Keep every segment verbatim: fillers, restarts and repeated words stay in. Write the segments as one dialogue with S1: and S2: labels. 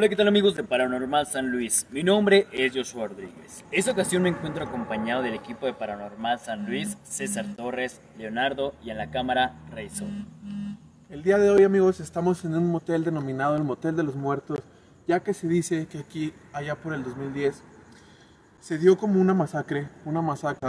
S1: Hola, ¿qué tal amigos de Paranormal San Luis? Mi nombre es Joshua Rodríguez. Esta ocasión me encuentro acompañado del equipo de Paranormal San Luis, César Torres, Leonardo y en la cámara Reizol.
S2: El día de hoy, amigos, estamos en un motel denominado el Motel de los Muertos, ya que se dice que aquí, allá por el dos mil diez, se dio como una masacre, una masacre.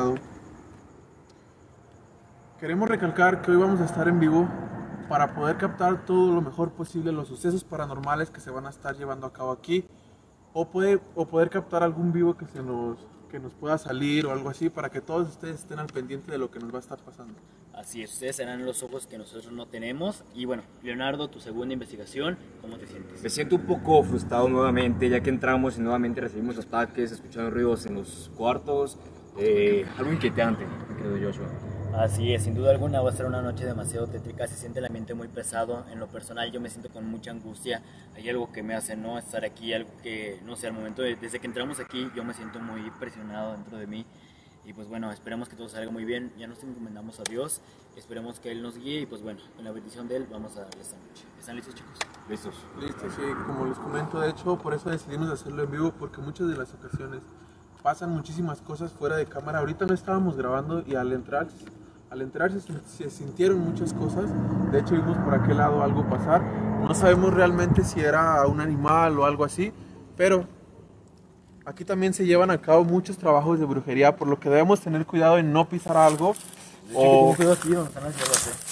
S2: Queremos recalcar que hoy vamos a estar en vivo para poder captar todo lo mejor posible los sucesos paranormales que se van a estar llevando a cabo aquí, o, puede, o poder captar algún vivo que, se nos, que nos pueda salir o algo así, para que todos ustedes estén al pendiente de lo que nos va a estar pasando.
S1: Así es, ustedes serán los ojos que nosotros no tenemos. Y bueno, Leonardo, tu segunda investigación, ¿cómo te sientes?
S3: Me siento un poco frustrado nuevamente, ya que entramos y nuevamente recibimos ataques, escuchando ruidos en los cuartos, eh, algo inquietante, mi querido Joshua.
S1: Así es, sin duda alguna va a ser una noche demasiado tétrica, se siente el ambiente muy pesado. En lo personal yo me siento con mucha angustia, hay algo que me hace no estar aquí, algo que, no sé, al momento de, desde que entramos aquí yo me siento muy presionado dentro de mí. Y pues bueno, esperemos que todo salga muy bien, ya nos encomendamos a Dios, esperemos que Él nos guíe y pues bueno, con la bendición de Él vamos a darle esta noche. ¿Están listos, chicos?
S3: ¿Listos?
S2: Listo, sí, como les comento, de hecho, por eso decidimos hacerlo en vivo, porque muchas de las ocasiones pasan muchísimas cosas fuera de cámara. Ahorita no estábamos grabando y al entrar, al entrar se, se sintieron muchas cosas. De hecho, vimos por aquel lado algo pasar. No sabemos realmente si era un animal o algo así, pero aquí también se llevan a cabo muchos trabajos de brujería, por lo que debemos tener cuidado en no pisar algo.
S1: De hecho, que aquí donde están las hierbas, ¿eh?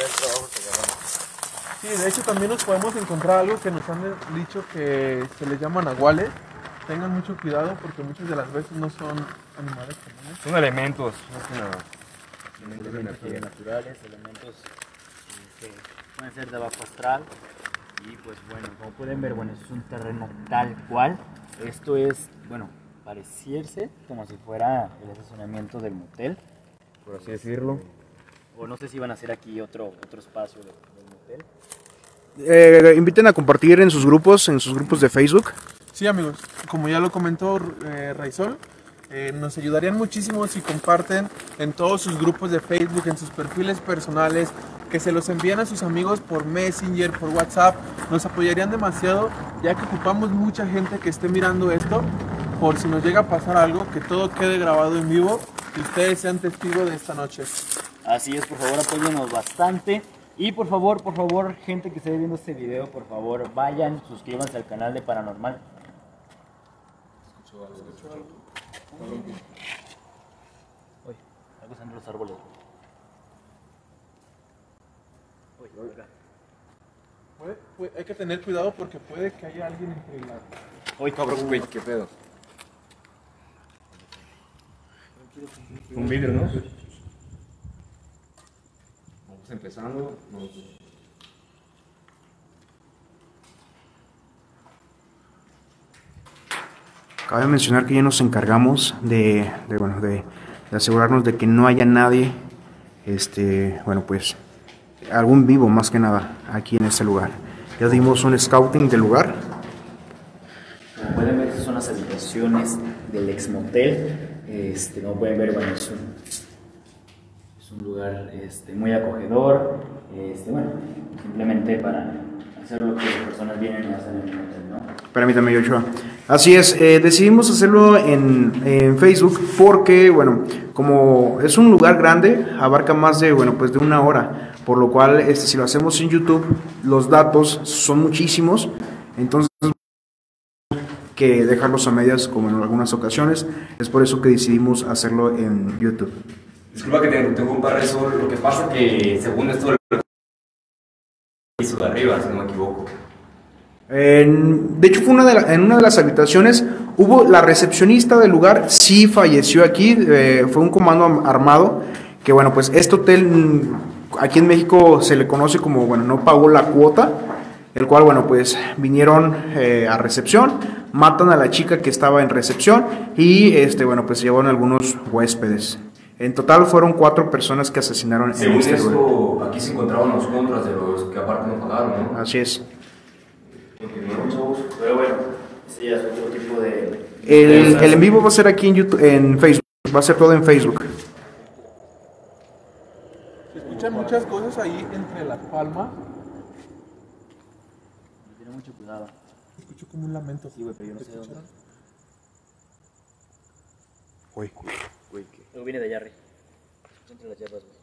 S2: Sí, de hecho también nos podemos encontrar algo que nos han dicho que se les llama nahuales. Tengan mucho cuidado porque muchas de las veces no son animales comunes.
S3: Son elementos, más que nada.
S1: Elementos, elementos naturales, elementos que pueden ser de bajo astral. Y pues bueno, como pueden ver, bueno, es un terreno tal cual. Esto es, bueno, pareciese como si fuera el estacionamiento del motel,
S3: Por así decirlo.
S1: o no sé si van a hacer aquí otro, otro espacio del, del motel.
S4: Eh, inviten a compartir en sus grupos, en sus grupos de Facebook.
S2: Sí, amigos, como ya lo comentó eh, Reizol, eh, nos ayudarían muchísimo si comparten en todos sus grupos de Facebook, en sus perfiles personales, que se los envíen a sus amigos por Messenger, por WhatsApp. Nos apoyarían demasiado, ya que ocupamos mucha gente que esté mirando esto, por si nos llega a pasar algo, que todo quede grabado en vivo y ustedes sean testigos de esta noche.
S1: Así es, por favor apóyennos bastante. Y por favor, por favor, gente que esté viendo este video, por favor, vayan, suscríbanse al canal de Paranormal.
S3: Escucho algo. Escucho algo.
S1: Uy, algo está entre los árboles. Uy, acá.
S2: Puede- puede- hay que tener cuidado porque puede que haya alguien entre la...
S1: Uy,
S3: Cabrón, güey, qué pedo. Un vidrio, ¿no? Vamos empezando. Nos...
S4: Cabe mencionar que ya nos encargamos de, de, bueno, de, de asegurarnos de que no haya nadie, este, bueno, pues, algún vivo más que nada aquí en este lugar. Ya dimos un scouting del lugar.
S1: como pueden ver, estas son las habitaciones del ex motel. Este, como pueden ver, bueno, es un, es un lugar este, muy acogedor. Este, bueno, simplemente para hacer lo que las personas vienen y hacen en el motel, ¿no?
S4: Permítame, Joshua. Así es, eh, decidimos hacerlo en, en Facebook porque, bueno, como es un lugar grande, abarca más de, bueno, pues de una hora, por lo cual, este, si lo hacemos en YouTube, los datos son muchísimos, entonces que dejarlos a medias como en algunas ocasiones, es por eso que decidimos hacerlo en YouTube.
S3: Disculpa que te interrumpa, Reizol. Lo que pasa que, según esto, el piso de arriba, si no me equivoco.
S4: En- de hecho, fue una de la- en una de las habitaciones hubo la recepcionista del lugar, sí falleció aquí, eh, fue un comando am- armado, que bueno, pues este hotel mm, aquí en México se le conoce como, bueno, no pagó la cuota, el cual, bueno, pues vinieron eh, a recepción, matan a la chica que estaba en recepción y, este, bueno, pues se llevaron algunos huéspedes. En total fueron cuatro personas que asesinaron en
S3: Según
S4: este lugar.
S3: esto, aquí se encontraban los contras de los que aparte no pagaron, ¿no?
S4: Así es.
S3: Continuaron, chavos.
S1: Pero bueno, sí, es otro tipo de...
S4: El, el en vivo va a ser aquí en YouTube, en Facebook, va a ser todo en Facebook.
S2: Se escuchan muchas cosas ahí entre las palmas.
S1: Tiene mucho cuidado.
S2: escuchó como un lamento.
S1: Sí, güey, pero yo no sé de
S2: ¿Escucharon?
S1: dónde.
S4: Uy.
S3: Güey, ¿qué?
S1: Luego viene de allá, Rey. Escucha entre las hierbas, güey.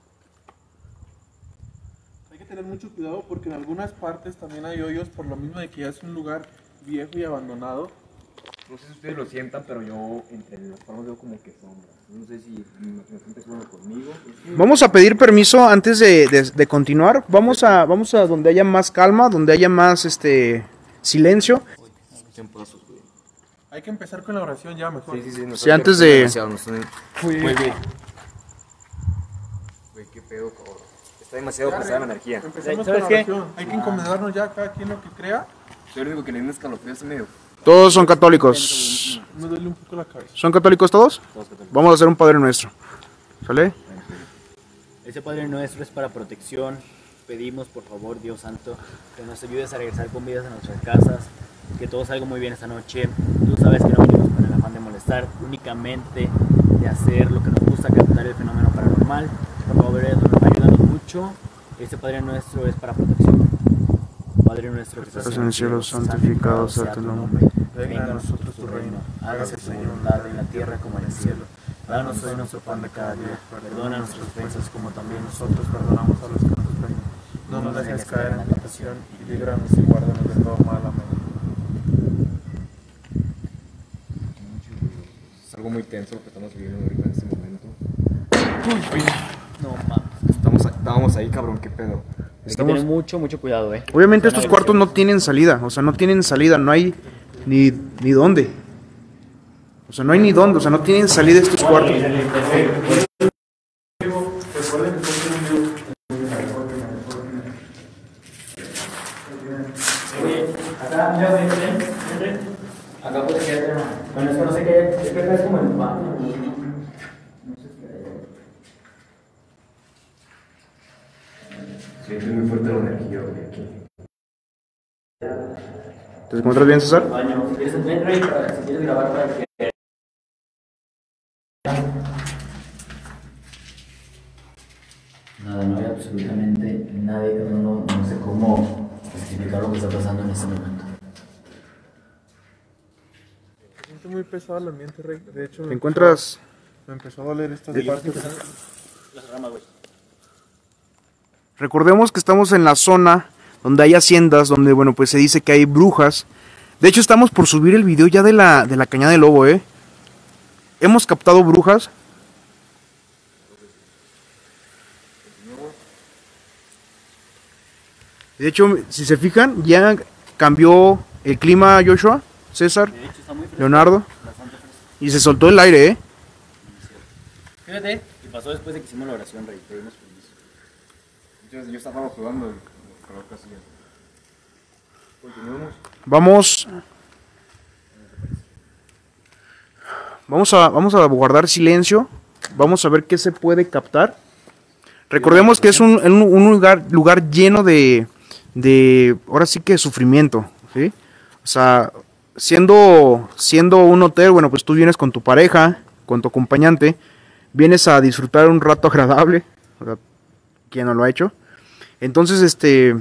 S2: Hay que tener mucho cuidado porque en algunas partes también hay hoyos por lo mismo de que ya es un lugar viejo y abandonado.
S3: No sé si ustedes lo sientan, pero yo entre las palmas veo como que sombras. No sé si mi imaginación está jugando conmigo.
S4: Vamos a pedir permiso antes de, de, de continuar. Vamos a, vamos a donde haya más calma, donde haya más este silencio.
S2: Hay que empezar con la oración ya mejor.
S3: Sí, sí, sí.
S4: Sí, antes de-
S3: demasiado, nos están-
S2: Güey,
S3: Güey, güey. Güey, qué pedo, cabrón. Está demasiado pesada la energía.
S2: Empecemos
S1: ¿Sabes
S2: con
S1: qué?
S2: la oración. Hay que encomendarnos ya a cada quien lo que crea.
S3: Soy el único que le dio un escalofrío ese medio.
S4: Todos son católicos.
S2: Me duele un poco la cabeza.
S4: ¿Son católicos todos? Vamos a hacer un Padre Nuestro. ¿Sale?
S1: Ese Padre Nuestro es para protección. Pedimos, por favor, Dios Santo, que nos ayudes a regresar con vidas a nuestras casas, que todo salga muy bien esta noche. Tú sabes que no venimos con el afán de molestar, únicamente de hacer lo que nos gusta, captar el fenómeno paranormal. Por favor, ayúdanos mucho. Este Padre Nuestro es para protección. Padre Nuestro que estás
S4: en el cielo, santificado sea tu nombre.
S1: Venga a nosotros tu reino. Hágase tu voluntad en la tierra como en el cielo. Danos hoy nuestro pan de cada día. Perdona nuestras ofensas como también nosotros perdonamos a los que nos ofenden.
S2: No nos dejes caer en la tentación y líbranos y guárdanos de todo mal. Amén.
S3: Es algo muy tenso lo que estamos viviendo ahorita en este momento.
S1: No mames.
S3: Estamos, estábamos ahí, cabrón, qué pedo.
S1: Hay que tener mucho, mucho cuidado, eh.
S4: Obviamente estos cuartos no tienen salida. O sea, no tienen salida. No hay ni, ni dónde. O sea, no hay ni dónde. O sea, no tienen salida estos cuartos.
S1: Acá, mira, ven, ven, ven. Acá puede quedarte, hermano. Bueno, es que no sé qué, es que acá es como el baño. No sé qué hay.
S3: Siente muy fuerte la energía, güey, aquí.
S4: ¿Te encuentras bien, César?
S1: Baño, si quieres, ven, Rey, para, si quieres grabar para que... Nada, no hay absolutamente nadie, que no, no sé cómo explicar lo que está pasando en este momento.
S2: Se siente muy pesado el ambiente, Rey. De hecho,
S4: ¿Te
S2: me
S4: encuentras?
S2: empezó, me empezó a doler estas
S1: Yo estoy
S2: partes.
S1: empezando las ramas, güey.
S4: Recordemos que estamos en la zona donde hay haciendas, donde, bueno, pues se dice que hay brujas. De hecho, estamos por subir el video ya de la, de la Cañada del Lobo, ¿eh? Hemos captado brujas. De hecho, si se fijan, ya cambió el clima, Joshua, César,
S1: De hecho, está muy fresco.
S4: Leonardo,
S1: Bastante fresco.
S4: y se soltó el aire, ¿eh?
S1: Fíjate, y pasó después de que hicimos la oración, Rey. Pedimos permiso.
S3: Yo, yo estaba jugando el calor casi. Continuamos.
S4: Vamos. Vamos a, vamos a guardar silencio. Vamos a ver qué se puede captar. Recordemos que es un, un, un lugar, lugar lleno de, de, ahora sí que sufrimiento, ¿sí? O sea, siendo, siendo un hotel, bueno, pues tú vienes con tu pareja, con tu acompañante, vienes a disfrutar un rato agradable, o sea, ¿quién no lo ha hecho? Entonces, este,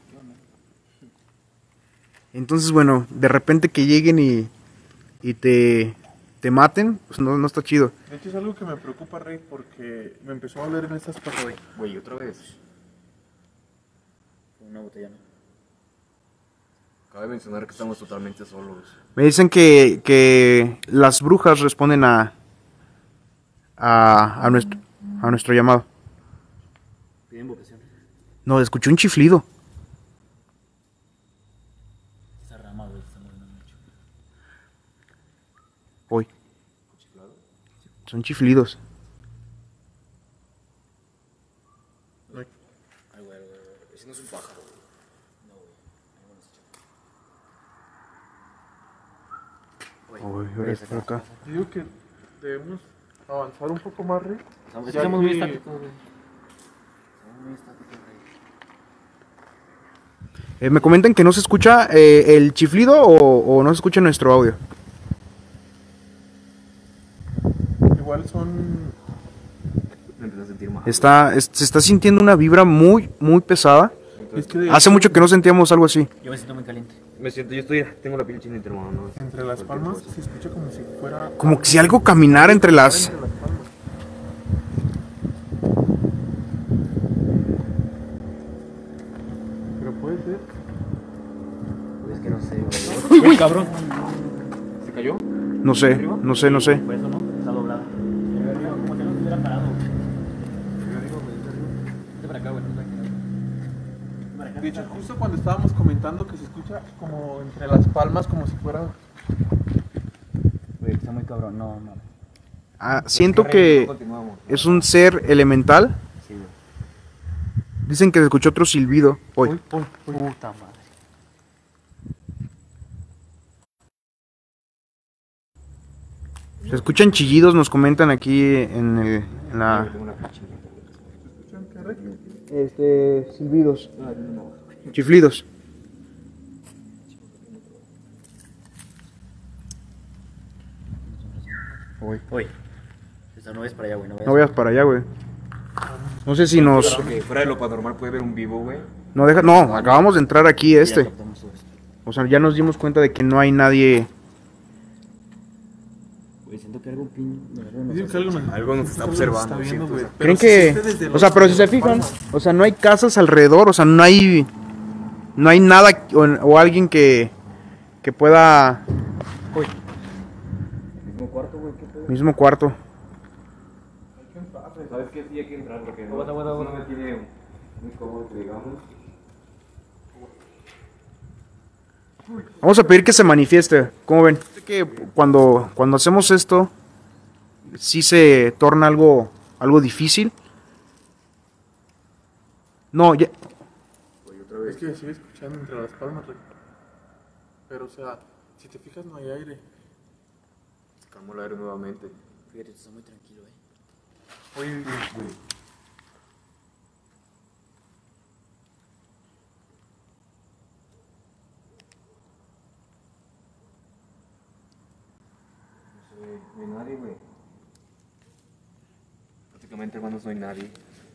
S4: entonces, bueno, de repente que lleguen y, y te, te maten, pues no, no está chido.
S2: De hecho, es algo que me preocupa, Rey, porque me empezó a doler en estas partes.
S3: Güey, otra vez.
S1: Una botella, ¿no?
S3: Cabe mencionar que estamos totalmente solos.
S4: Me dicen que, que las brujas responden a, a, a, nuestro, a nuestro llamado.
S1: Piden vocación.
S4: No, escuché un chiflido.
S1: Esa rama, güey, está moviendo mucho.
S4: Hoy. Son chiflidos.
S1: Ay, güey, güey, güey.
S3: Ese no es un pájaro.
S4: Uy, ahora es por acá.
S2: Yo digo que debemos avanzar un poco más, Rey.
S1: Estamos,
S2: Ya
S1: estamos muy
S2: que-
S1: estáticos, güey. Estamos muy estáticos, Rey.
S4: Eh, me comentan que no se escucha eh, el chiflido o, o no se escucha nuestro audio.
S2: Igual son...
S3: Me empecé a sentir mal.
S4: Está, es- se está sintiendo una vibra muy, muy pesada.
S2: Es que de
S4: Hace
S2: hecho-
S4: mucho que no sentíamos algo así.
S1: Yo me siento muy caliente.
S3: Me siento, yo estoy, tengo la piel chinita, hermano. ¿No?
S2: Entre las
S3: Cualquier
S2: palmas
S3: cosa.
S2: se escucha como si fuera...
S4: Como que si algo caminara entre las...
S2: Entre las palmas. Pero puede ser.
S1: Pues es que no sé, güey.
S3: ¡Uy, cabrón! ¿Se cayó?
S4: No sé, no sé, no sé.
S1: Por eso no, está doblada. Pero arriba, como si no estuviera parado. Vente para acá, güey, no tranquilo. Para acá.
S2: De hecho, justo cuando estábamos comentando que se escucha como entre las palmas, como si fuera...
S1: Güey, está muy cabrón, no, no.
S4: Ah, siento que
S3: Continuamos.
S4: es un ser elemental.
S1: Sí, güey.
S4: Dicen que se escuchó otro silbido hoy.
S2: Uy, uy, uy.
S1: Puta madre.
S4: Se escuchan chillidos, nos comentan aquí en, el, en la...
S3: Tengo la piel chinita.
S2: ¿Escuchan qué re?
S4: Este, silbidos. Chiflidos.
S1: Uy, uy. Esta no es para allá, güey, no vayas.
S4: No vayas para allá, güey. No sé si nos...
S3: Claro que fuera de lo paranormal puede haber un vivo, güey.
S4: No, deja... no, acabamos de entrar aquí
S1: Ya
S4: este.
S1: captamos todo esto.
S4: O sea, ya nos dimos cuenta de que no hay nadie...
S1: Güey, siento que algo pin...
S2: Dicen que algo nos,
S3: Algo nos está
S2: algo
S3: observando,
S2: viendo,
S3: siento,
S2: güey.
S3: o sea.
S2: Pero
S4: ¿Creen
S2: se
S4: que...?
S2: siente desde
S4: O
S2: los-
S4: sea, pero si se
S2: las
S4: fijan,
S2: palmas.
S4: o sea, no hay casas alrededor, o sea, no hay... No hay nada o, o alguien que... Que pueda...
S3: Mismo cuarto, güey, ¿qué pedo?
S4: Mismo cuarto.
S3: ¿Sabes qué? Sí hay que entrar porque no,
S1: Aguanta, aguanta,
S3: no
S1: aguanta.
S3: me tiene muy cómodo que digamos.
S4: Vamos a pedir que se manifieste. ¿Cómo ven? Sé que cuando, cuando hacemos esto, sí se torna algo, algo difícil. No, ya,
S2: Es que se sigue escuchando entre las palmas, Rick. Pero, o sea, si te fijas, no hay aire.
S3: Sacamos el aire nuevamente.
S1: Fíjate, está muy tranquilo, eh.
S2: Oye,
S3: No hay nadie, güey. Prácticamente, hermanos, no hay nadie.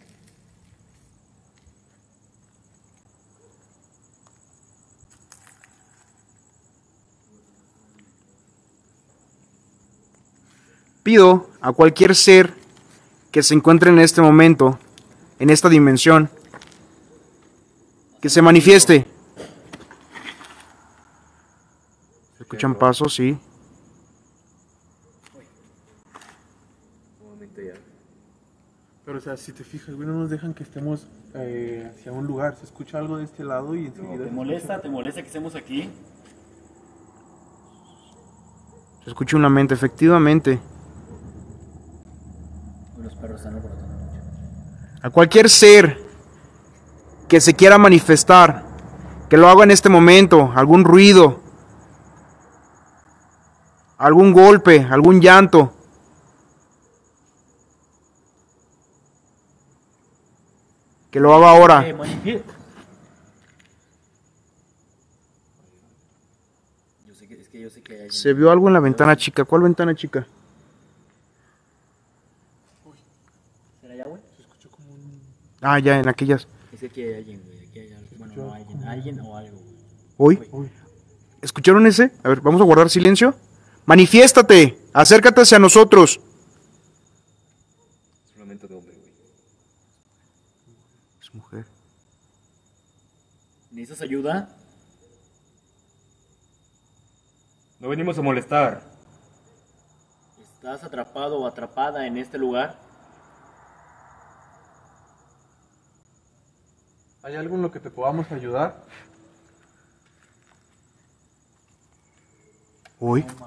S4: pido a cualquier ser que se encuentre en este momento, en esta dimensión, que se manifieste. ¿Se escuchan pasos? Sí.
S3: Nuevamente ya.
S2: pero, o sea, si te fijas, güey, no nos dejan que estemos eh, hacia un lugar. Se escucha algo de este lado y enseguida...
S1: ¿Te
S2: se
S1: molesta?
S2: escucha-
S1: ¿Te molesta que estemos aquí?
S4: Se escucha una mente, efectivamente.
S1: Los perros están alborotando mucho.
S4: A cualquier ser que se quiera manifestar, que lo haga en este momento, algún ruido, algún golpe, algún llanto. Que lo haga ahora.
S1: Eh, manifiesta. Yo sé que, es que yo sé que hay alguien.
S4: Se vio algo en la ventana chica. ¿Cuál ventana chica?
S1: ¿Será allá, güey?
S2: Se escuchó como un...
S4: Ah, ya, en aquellas.
S1: Es que aquí hay alguien, güey. Aquí hay algo. Bueno, no alguien. Alguien o algo, güey.
S4: ¿Hoy?
S2: Uy,
S4: ¿Escucharon ese? A ver, vamos a guardar silencio. Manifiéstate. Acércate hacia nosotros.
S3: Es un lamento de hombre, güey.
S4: Es mujer.
S1: ¿Necesitas ayuda?
S3: No venimos a molestar.
S1: ¿Estás atrapado o atrapada en este lugar?
S2: ¿hay algo en lo que te podamos ayudar?
S4: Hoy.
S2: Se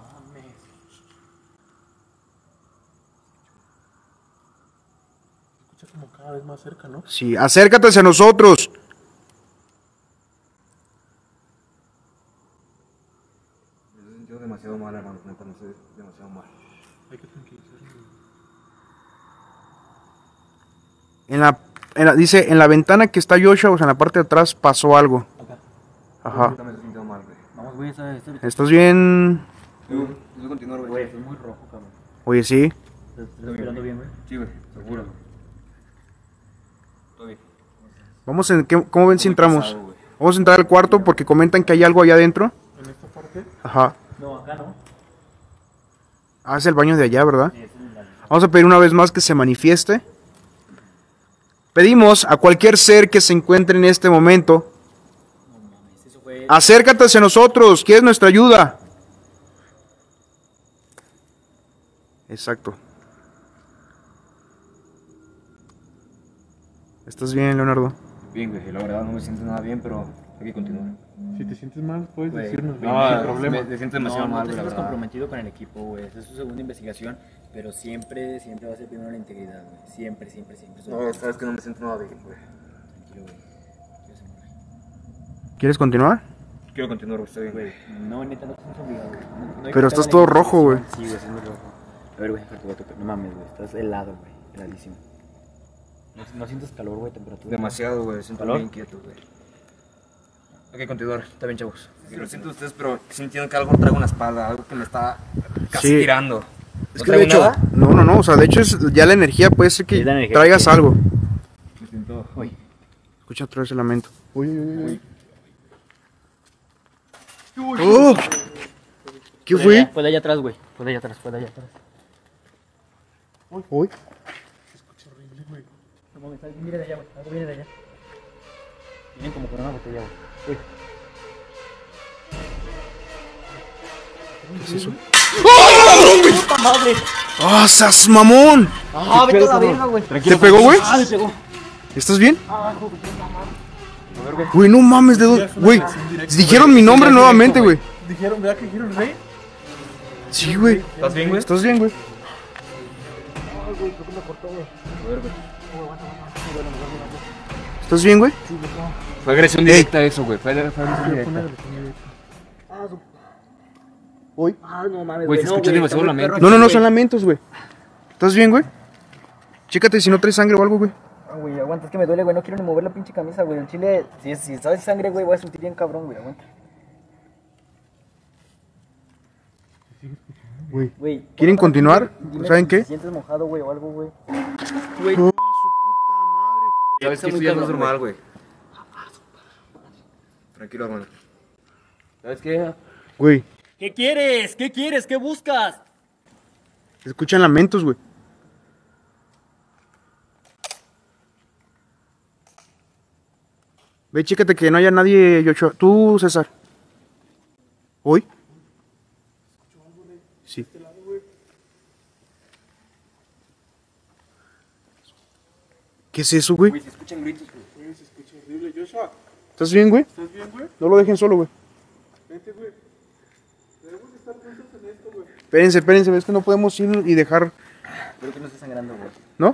S2: escucha como cada vez más cerca, ¿no?
S4: Sí, acércate hacia nosotros.
S3: Me he sentido demasiado mal, hermano. Neta, no sé, demasiado mal.
S2: Hay que tranquilizarnos.
S4: En la, en la- dice, en la ventana que está Joshua, o sea, en la parte de atrás pasó algo.
S1: Acá.
S4: Ajá.
S3: Neta, me he sentido mal, güey.
S1: Vamos, güey, esa esto.
S4: ¿Estás bien?
S3: Yo, yo continuar,
S1: Güey,
S3: güey.
S1: estás muy rojo, cabrón.
S4: Oye, sí.
S1: ¿Estás respirando bien, güey?
S3: Sí, güey, seguro. Todo bien.
S4: Vamos en, ¿qué- ¿cómo ven si
S3: Muy
S4: entramos?
S3: pesado, güey.
S4: Vamos a entrar al cuarto porque comentan que hay algo allá adentro.
S2: ¿En esta parte?
S4: Ajá.
S1: No, acá no.
S4: Ah, es el baño de allá, ¿verdad?
S1: Sí, es el baño.
S4: Vamos a pedir una vez más que se manifieste. Pedimos a cualquier ser que se encuentre en este momento,
S1: No mames, eso fue...
S4: acércate hacia nosotros, ¿quieres nuestra ayuda? Exacto. ¿Estás bien, Leonardo?
S3: Bien, güey, la verdad no me siento nada bien, pero hay que continuar.
S2: Si te sientes mal, puedes
S1: Güey,
S2: decirnos.
S1: güey,
S2: No,
S3: No,
S2: sin problema.
S3: me, me siento demasiado
S1: no, no
S3: mal,
S1: te
S3: güey, la
S1: sientas
S3: verdad.
S1: comprometido con el equipo, güey. Esta es su segunda investigación, pero siempre, siempre va a ser primero la integridad, güey. Siempre, siempre, siempre.
S3: No, sabes que no me siento nada bien, güey.
S1: Tranquilo, güey. Yo sé, güey.
S4: ¿Quieres continuar?
S3: Quiero continuar, güey, está bien, güey.
S1: No, neta, no te sientes obligado, güey. No- no hay
S4: Pero
S1: que
S4: estás
S1: estar
S4: todo
S1: en la
S4: rojo, güey.
S1: Sí, güey, estás muy rojo. A ver, güey, te voy a tocar. No mames, güey. Estás helado, güey. Heladísimo. No, no sientes calor, güey, temperatura.
S3: Demasiado, güey, siento
S1: ¿Calor?
S3: bien inquieto, güey. Hay que continuar, está bien, chavos. Lo siento ustedes, pero sintiendo que algo traigo en la espalda, algo que me está casi
S4: Sí.
S3: tirando.
S4: Es
S3: ¿No
S4: que de
S3: traigo
S4: hecho,
S3: nada?
S4: no, no, no, o sea, de hecho es ya la energía, puede ser que
S1: Es la energía
S4: traigas
S1: que-
S4: algo.
S3: Me siento...
S1: Uy.
S4: Escucha otra vez el lamento. Uy, uy, uy, uy. ¡Oh! ¿Qué
S1: Fue de
S4: fue?
S1: allá, Fue de allá atrás, güey. Fue de allá atrás, fue de allá atrás.
S4: Uy.
S1: No mames, algo viene de allá, güey. Algo viene de allá. Vienen como con una botella, güey. Uy.
S4: ¿Qué es eso?
S1: ¡Puta madre!
S4: ¡Ah, sas mamón!
S1: ¡Ah, vete a la verga, güey!
S4: ¿Te pegó, güey?
S1: ¡Ah, me pegó!
S4: ¿Estás bien?
S1: ¡Ah, hijo de puta madre!
S4: Güey, no mames, de dónde. Güey, dijeron mi nombre nuevamente, güey.
S2: Dijeron, ¿verdad que dijeron rey?
S4: Sí, güey.
S3: ¿Estás bien, güey?
S4: ¿Estás bien, güey? ¿Estás bien, güey?
S3: Fue agresión directa eso, güey. Fue, fue agresión directa.
S4: Uy.
S1: ¡Ah, no mames,
S3: Güey, se
S1: no,
S3: escucha
S1: güey,
S3: demasiado
S1: está muy
S3: lamento.
S1: perro
S4: No, no,
S1: aquí,
S4: no,
S1: güey.
S4: son lamentos, güey. ¿Estás bien, güey? Chécate si no traes sangre o algo, güey.
S1: Ah, güey, aguanta, es que me duele, güey. No quiero ni mover la pinche camisa, güey. El chile, si, si sabes sangre, güey, voy a sentir bien cabrón, güey. Aguanta.
S4: Güey.
S1: Güey.
S4: ¿Quieren
S1: ponme-
S4: continuar?
S1: dime
S4: ¿Saben
S1: si
S4: qué?
S1: te sientes mojado, güey, o algo, güey. Güey.
S4: Oh, su puta madre.
S3: Sabes
S1: Está
S3: que
S1: muy
S3: esto ya no es
S1: cabrón,
S3: normal, güey. Tranquilo, hermano. ¿Sabes qué?
S4: Güey,
S1: ¿Qué quieres? ¿Qué quieres? ¿Qué buscas?
S4: se escuchan lamentos, güey. Ve, chécate que no haya nadie, Yochoa. Tú, César. ¿Hoy? Sí. ¿Qué es eso, güey?
S3: Güey, se escuchan gritos, güey.
S2: Güey, se escucha horrible. Joshua,
S4: ¿Estás bien, güey?
S2: ¿estás bien, güey?
S4: No lo dejen solo, güey.
S2: Vente, güey. Debemos estar juntos en esto, güey.
S4: Espérense, espérense, es que no podemos ir y dejar,
S1: Creo que no está sangrando, güey.
S4: ¿no?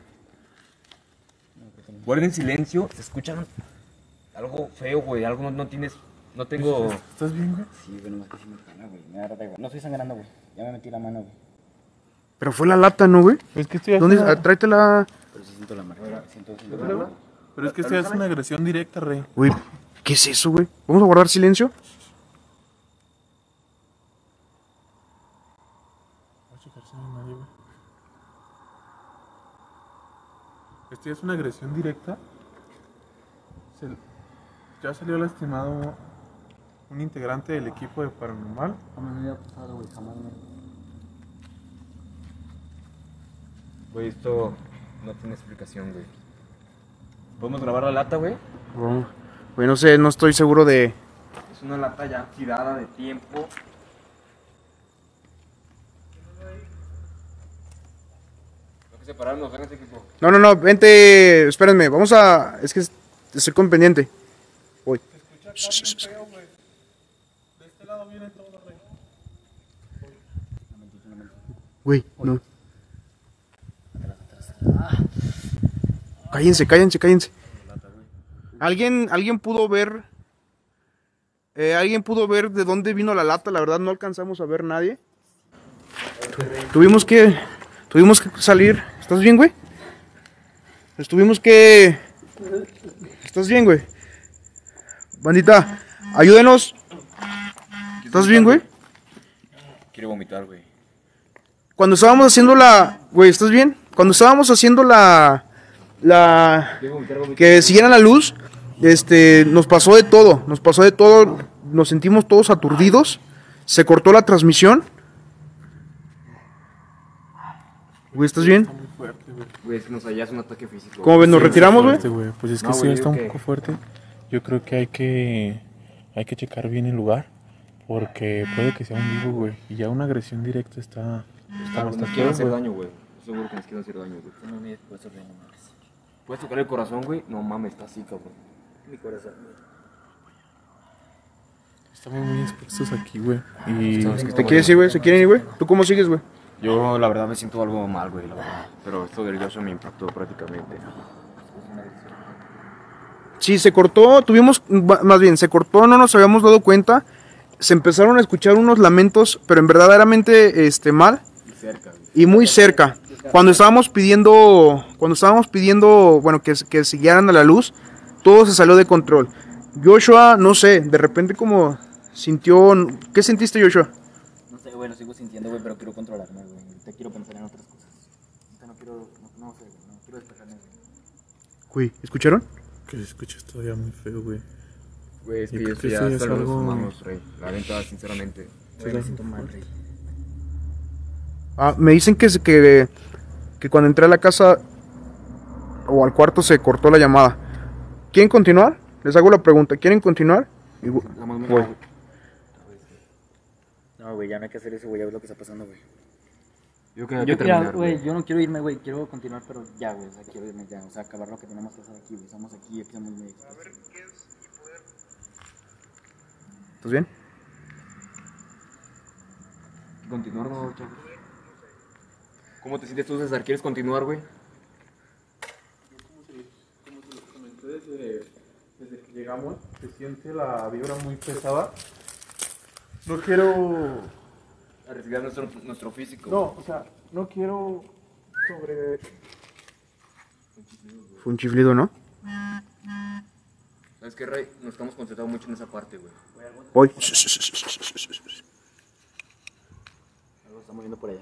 S3: Guarden silencio, se escuchan algo feo, güey. Algo no, no tienes. No tengo.
S2: ¿Estás bien, güey?
S1: Sí, güey, nomás que sí me jala, güey. Me agarra, güey. No estoy sangrando, güey. Ya me metí la mano, güey.
S4: Pero fue la lata, ¿no, güey?
S2: Es que esto ya
S4: ¿Dónde?
S2: es una...
S4: Ah, tráetela.
S1: Pero sí siento la marca. Siento, siento
S2: Pero, güey, pero es que esto ya es una agresión directa, rey.
S4: Güey, ¿qué es eso, güey? ¿Vamos a guardar silencio?
S2: Voy a checar si no hay nadie, güey. Esto ya es una agresión directa. Se- Ya salió lastimado un integrante del equipo de paranormal.
S1: Jamás me había pasado, güey. Jamás me...
S3: Güey, esto no tiene explicación, güey. ¿Podemos grabar la lata, güey?
S4: Oh, güey, no sé, no estoy seguro de...
S3: Es una lata ya tirada de tiempo. Tengo que separarnos, vénganse, equipo.
S4: No, no, no, vente, espérenme, vamos a... Es que estoy con pendiente. Voy.
S2: Feo, güey. De este lado viene todo, rey.
S4: Güey, no. Cállense, cállense, cállense. ¿Alguien, alguien pudo ver... eh, ¿Alguien pudo ver de dónde vino la lata? La verdad no alcanzamos a ver nadie. Tuvimos que... Tuvimos que salir. ¿Estás bien, güey? Pues tuvimos que... ¿Estás bien, güey? Bandita, ayúdenos. ¿Estás bien, güey?
S3: Quiero vomitar, güey.
S4: Cuando estábamos haciendo la... Güey, ¿estás bien? Cuando estábamos haciendo la... La...
S3: Quiero vomitar, vomitar.
S4: Que siguieran la luz, Este, nos pasó de todo, nos pasó de todo, nos sentimos todos aturdidos, se cortó la transmisión. Güey, ¿estás bien?
S2: Está muy fuerte, güey.
S3: Güey, es que nos allá es un ataque físico.
S4: ¿Cómo ves? ¿Nos
S5: Sí,
S4: retiramos,
S5: está
S4: güey?
S5: fuerte, güey. Pues es que
S3: No,
S5: sí,
S3: güey,
S5: está un
S3: ¿qué?
S5: poco fuerte. Yo creo que hay que hay que checar bien el lugar porque puede que sea un vivo, güey. Y ya una agresión directa está está
S3: Nos
S5: bastante
S3: quieren hacer
S5: güey.
S3: daño, güey. Seguro que nos quieren hacer daño, güey.
S1: No me puedes ordenar, no mames.
S3: ¿Puedes tocar el corazón, güey? No mames, está así, cabrón.
S1: Mi corazón.
S5: Estamos muy expuestos aquí, güey. Y
S3: Estamos-
S4: ¿Te quieres ir, güey? ¿Se quieren ir, güey? ¿Tú cómo sigues, güey?
S3: Yo, la verdad, me siento algo mal, güey, la verdad. Pero esto del Joshua me impactó prácticamente.
S4: Sí, se cortó, tuvimos, ma- más bien, se cortó, no nos habíamos dado cuenta. Se empezaron a escuchar unos lamentos, pero en verdaderamente este, mal
S3: Y cerca, güey.
S4: y muy cerca. Cuando estábamos pidiendo, cuando estábamos pidiendo, bueno, que, que siguieran a la luz, todo se salió de control. Joshua, no sé, de repente como sintió, ¿qué sentiste, Joshua?
S1: No sé, güey, lo sigo sintiendo, güey, pero quiero controlarme, güey. Te quiero pensar en otras cosas. Ahorita no quiero, no, no sé, güey, no quiero despejarme, güey.
S4: Güey, ¿escucharon?
S5: que se escucha todavía muy feo, güey.
S3: Güey, es
S5: Yo
S3: que
S5: creo
S3: eso
S5: que
S3: ya
S5: sí es
S3: hasta los
S5: algo-
S3: humanos, rey. La neta, sinceramente.
S1: Güey, me siento mal, rey.
S4: Ah, me dicen que, se- que, que cuando entré a la casa o al cuarto se cortó la llamada. ¿Quieren continuar? Les hago la pregunta, ¿quieren continuar? Y, gu-
S3: La más
S4: Güey.
S1: No, güey, ya no hay que hacer eso, güey, ya ves lo que está pasando, güey.
S3: Yo creo que
S1: Yo,
S3: hay que
S1: mira,
S3: terminar,
S1: güey,
S3: güey.
S1: yo no quiero irme, güey, quiero continuar, pero ya, güey, o sea, quiero irme ya, o sea, acabar lo que tenemos que hacer aquí, güey, estamos aquí, aquí estamos muy expuestos.
S4: ¿Estás bien?
S3: Continuar, no, chavos. ¿Cómo te sientes tú, César? ¿Quieres continuar, güey?
S2: Como se los comenté desde, desde que llegamos, se siente la vibra muy pesada. No quiero,
S3: Arriesgar nuestro, nuestro físico.
S2: no, o sea, no quiero sobre...
S4: Fue un chiflido, ¿no?
S3: ¿Sabes qué, Rey? Nos estamos concentrando mucho en esa parte, güey.
S4: Voy.
S1: Algo está moviendo por allá.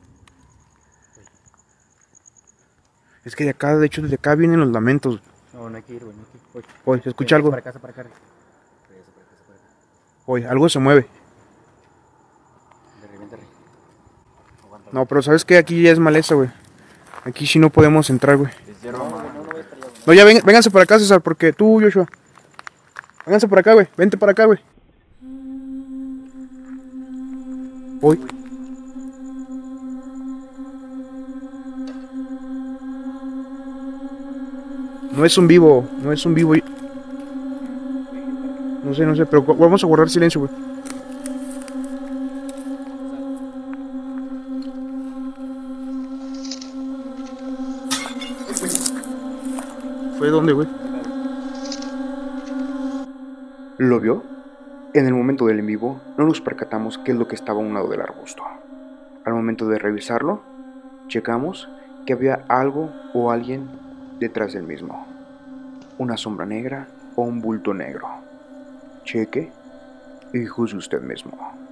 S4: Es que de acá, de hecho, desde acá vienen los lamentos.
S1: No, no hay que ir, güey, no hay que ir. Voy.
S4: Oye, ¿se escucha algo?
S1: Para casa, para acá, Rey. Regresa para casa, para acá.
S4: Oye, algo se mueve.
S1: De repente, Rey. Aguanta.
S4: No, pero ¿sabes qué? Aquí ya es maleza, güey. Aquí sí no podemos entrar, güey.
S3: Es hierba,
S1: No,
S3: man.
S1: güey, no, no vayas para allá, güey.
S4: No, ya ven- vénganse para acá, César, porque tú, Joshua. Vénganse para acá, güey. Vente para acá, güey. Voy. No es un vivo, no es un vivo. No sé, no sé, pero gu- vamos a guardar silencio, güey. ¿Fue dónde, güey? ¿Lo vio? En el momento del en vivo, no nos percatamos qué es lo que estaba a un lado del arbusto. Al momento de revisarlo, checamos que había algo o alguien detrás del mismo. Una sombra negra o un bulto negro. Cheque y juzgue usted mismo.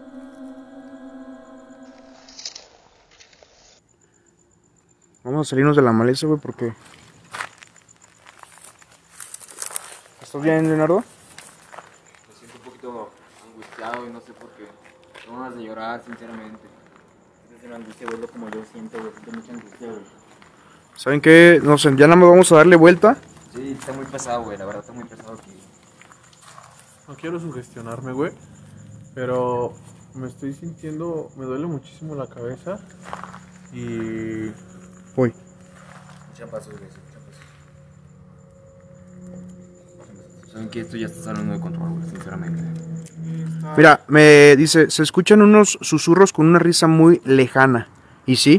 S4: Vamos a salirnos de la maleza, güey, porque... ¿Estás bien, Leonardo?
S3: Me siento un poquito angustiado y no sé por qué. Tengo ganas de llorar, sinceramente.
S1: Es una angustia, güey, lo como yo siento, güey, siento mucha angustia, güey.
S4: ¿Saben qué? No sé, ya nada más vamos a darle vuelta.
S3: Sí, está muy pesado, güey. La verdad está muy pesado aquí.
S2: No quiero sugestionarme, güey, pero me estoy sintiendo, me duele muchísimo la cabeza y
S4: Voy.
S3: Mucha pasos, güey. Mucha pasos. Saben que esto ya está saliendo de control, güey, sinceramente.
S4: Mira, me dice, se escuchan unos susurros con una risa muy lejana. ¿Y sí?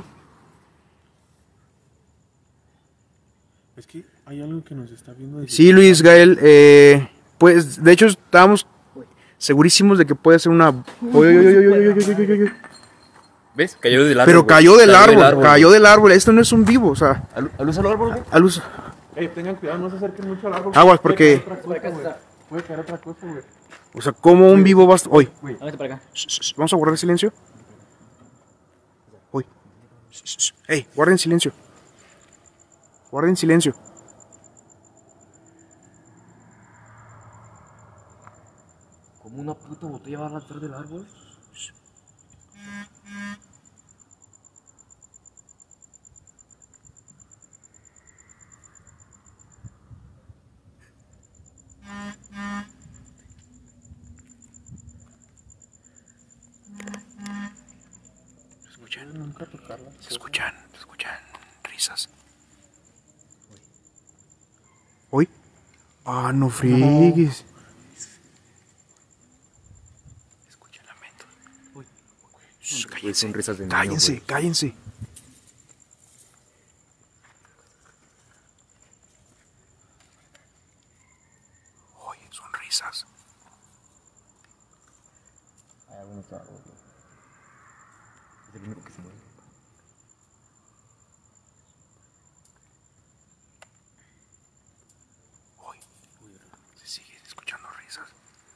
S2: es que hay algo que nos está viendo. desde-
S4: Sí, Luis Gael, eh, pues de hecho estábamos segurísimos de que puede ser una... Oy, oy, oy, oy, oy, oy, oy, oy, oy.
S3: ¿Ves? Cayó del árbol.
S4: Pero
S3: güey.
S4: cayó del árbol,
S3: güey.
S4: cayó del árbol, esto no es un vivo, o sea,
S3: ¿Al, al luz al árbol, güey?
S4: a luz...
S2: Ey, tengan cuidado, no se acerquen mucho al árbol.
S4: Aguas,
S2: Puede
S4: porque-
S2: caer otra cosa, güey. Puede caer otra cosa, güey.
S4: O sea, ¿cómo un vivo va a... Hoy,
S1: Hágate para acá.
S4: vamos a guardar silencio. Hoy. Ey, guarden silencio. Guarden silencio.
S3: ¿Tú llevas la flor del árbol?
S4: Escuchan,
S2: Nunca tocarla.
S4: se escuchan, se escuchan risas. ¿Hoy? Ah, no friegues. Escuchan lamentos. Shh,
S3: Güey, son risas de niño,
S4: Cállense,
S3: güey.
S4: cállense. Oye, son risas.
S3: Hay algunos árboles, güey. Es el único que se mueve.
S4: Hoy se siguen escuchando risas.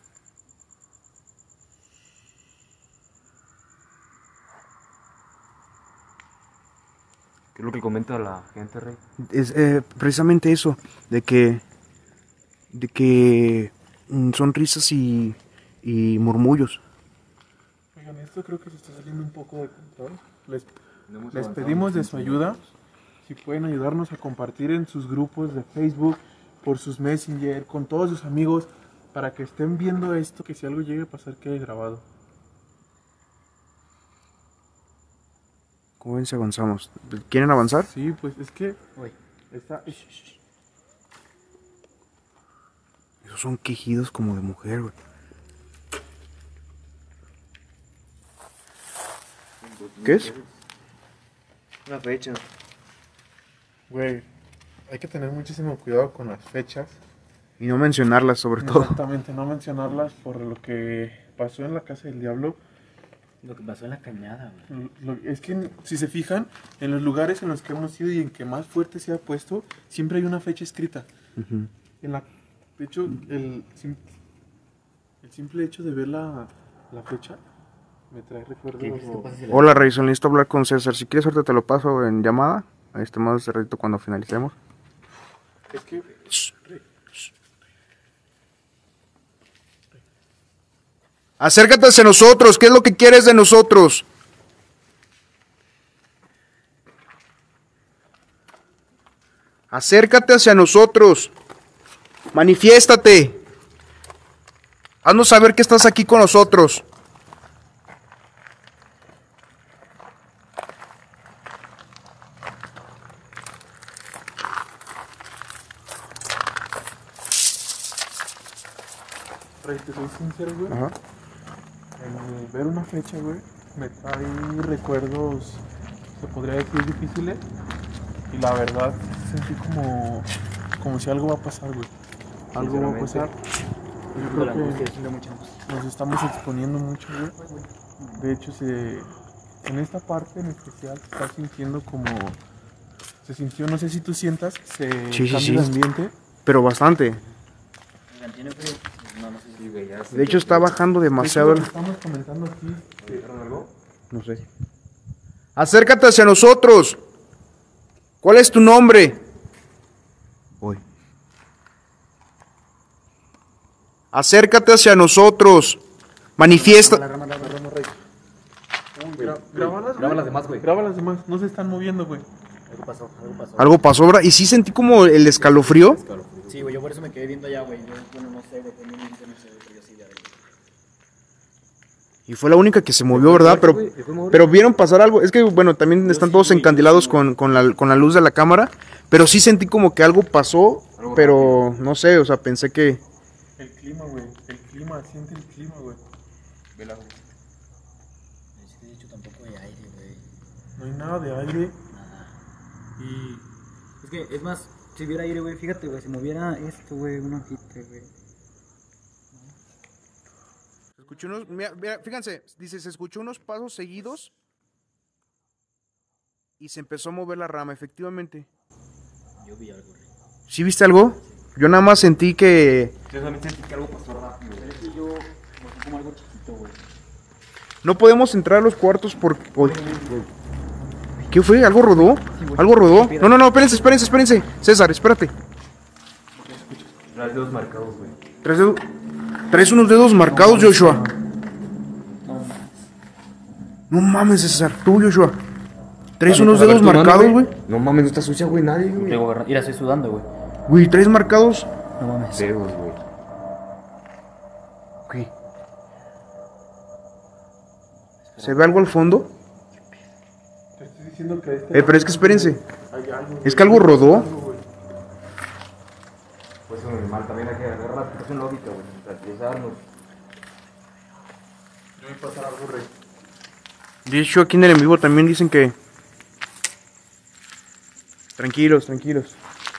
S3: ¿Qué es lo que comenta la gente, Rey?
S4: Es eh, precisamente eso, de que, de que mm, son risas y, y murmullos.
S2: Oigan, esto creo que se está saliendo un poco de control. Les,
S3: No hemos
S2: les
S3: avanzado
S2: pedimos de
S3: mucho.
S2: su ayuda. Si pueden ayudarnos a compartir en sus grupos de Facebook, por sus Messenger, con todos sus amigos, para que estén viendo esto, que si algo llegue a pasar quede grabado.
S4: ¿Cómo ven si avanzamos? ¿Quieren avanzar?
S2: Sí, pues es que
S1: Uy.
S2: está...
S4: Esos son quejidos como de mujer, güey. ¿Qué es?
S3: Una fecha.
S2: Güey, hay que tener muchísimo cuidado con las fechas.
S4: Y no mencionarlas, sobre todo.
S2: Exactamente, no mencionarlas por lo que pasó en la Casa del Diablo.
S1: Lo que pasó en la cañada, güey.
S2: Lo- lo- es que, si se fijan, en los lugares en los que hemos ido y en que más fuerte se ha puesto, siempre hay una fecha escrita.
S4: Ujú.
S2: En la, de hecho, el, sim- el simple hecho de ver la, la fecha me trae recuerdos.
S1: ¿Qué, qué
S2: o-
S1: pasa si la-
S4: Hola, Rayson, necesito hablar con César. Si quieres, ahorita te lo paso en llamada. Este más de ratito cuando finalicemos.
S2: Es que...
S4: Acércate hacia nosotros. ¿Qué es lo que quieres de nosotros? Acércate hacia nosotros. Manifiéstate. Haznos saber que estás aquí con nosotros.
S2: Rey, te soy sincero, güey.
S4: Ajá.
S2: El ver una fecha, güey, me trae recuerdos, se podría decir, difíciles. Y la verdad, sentí como, como si algo va a pasar, güey. Algo va a pasar. Yo
S1: Siento la
S2: creo
S1: angustia,
S2: que
S1: siento mucha angustia.
S2: nos estamos exponiendo mucho, güey. De hecho, se, en esta parte en especial se está sintiendo como... Se sintió, no sé si tú sientas, se
S4: Sí, sí,
S2: cambia
S4: sí.
S2: el ambiente.
S4: Pero bastante.
S1: ¿Tiene frío? No, no sé si...
S3: Sí, güey, ya sé.
S4: De hecho, está bajando
S2: De hecho,
S4: demasiado.
S2: lo
S4: el-
S2: que estamos comentando aquí, que-
S4: No sé. Acércate hacia nosotros. ¿Cuál es tu nombre? Voy. Acércate hacia nosotros. Manifiesta.
S2: Gra- Grábalas,
S3: Graba
S2: güey.
S3: las demás, güey.
S2: Graba las demás, no se están moviendo, güey.
S1: Algo pasó, algo pasó.
S4: Algo pasó, ¿verdad? Y sí sentí como el escalofrío.
S1: Sí, güey, yo por eso me quedé viendo allá, güey. Yo, bueno, no sé, definitivamente no sé, pero yo sí de ahí.
S4: Y fue la única que se movió, ¿verdad? Pero, pero vieron pasar algo. Es que, bueno, también están
S1: sí,
S4: todos
S1: güey,
S4: encandilados
S1: yo sí, güey.
S4: con, con, la, con la luz de la cámara. Pero sí sentí como que algo pasó.
S3: Algo
S4: Pero no sé, o sea, pensé que...
S2: El clima, güey. El clima, siente el clima, güey.
S3: Vela, güey.
S1: Es que de hecho tampoco hay aire, güey.
S2: No hay nada de aire.
S1: Nada.
S2: Y
S1: Es que, es más, si hubiera aire, güey, fíjate, güey, si moviera esto, güey, una hojita, güey.
S4: Se escuchó unos, mira, mira, fíjense, dice, se escuchó unos pasos seguidos y se empezó a mover la rama, efectivamente.
S1: Yo vi algo, güey.
S4: ¿Sí viste algo? Yo nada más sentí que
S3: Yo también sentí que algo pasó rápido, güey.
S1: Es que yo noté como algo chiquito, güey.
S4: no podemos entrar a los cuartos porque... Uy. ¿Qué fue? ¿Algo rodó? ¿Algo rodó? No, no, no, espérense, espérense, espérense. César, espérate.
S3: Traes dedos marcados, güey.
S4: Traes, dedo- traes unos dedos marcados, Joshua. No mames, César, tú, Joshua. Traes
S3: Vale,
S4: unos
S3: a ver,
S4: dedos
S3: tu mano,
S4: marcados, güey.
S3: No mames, no está sucia, güey, nadie, güey.
S1: Tengo agarrado. Mira, estoy sudando, güey.
S4: Güey, traes marcados.
S1: No mames.
S3: Dedos, güey.
S4: Ok. ¿Se ve algo al fondo?
S2: Te estoy diciendo que este
S4: Eh, pero es que espérense.
S2: hay algo,
S4: Es
S2: güey.
S4: que algo rodó.
S2: Algo, güey.
S3: Pues es normal, también hay que agarrar la aplicación lógica, güey. Tranquilizarnos.
S2: Yo voy a pasar algo, rey.
S4: De hecho, aquí en el en vivo también dicen que... Tranquilos, tranquilos.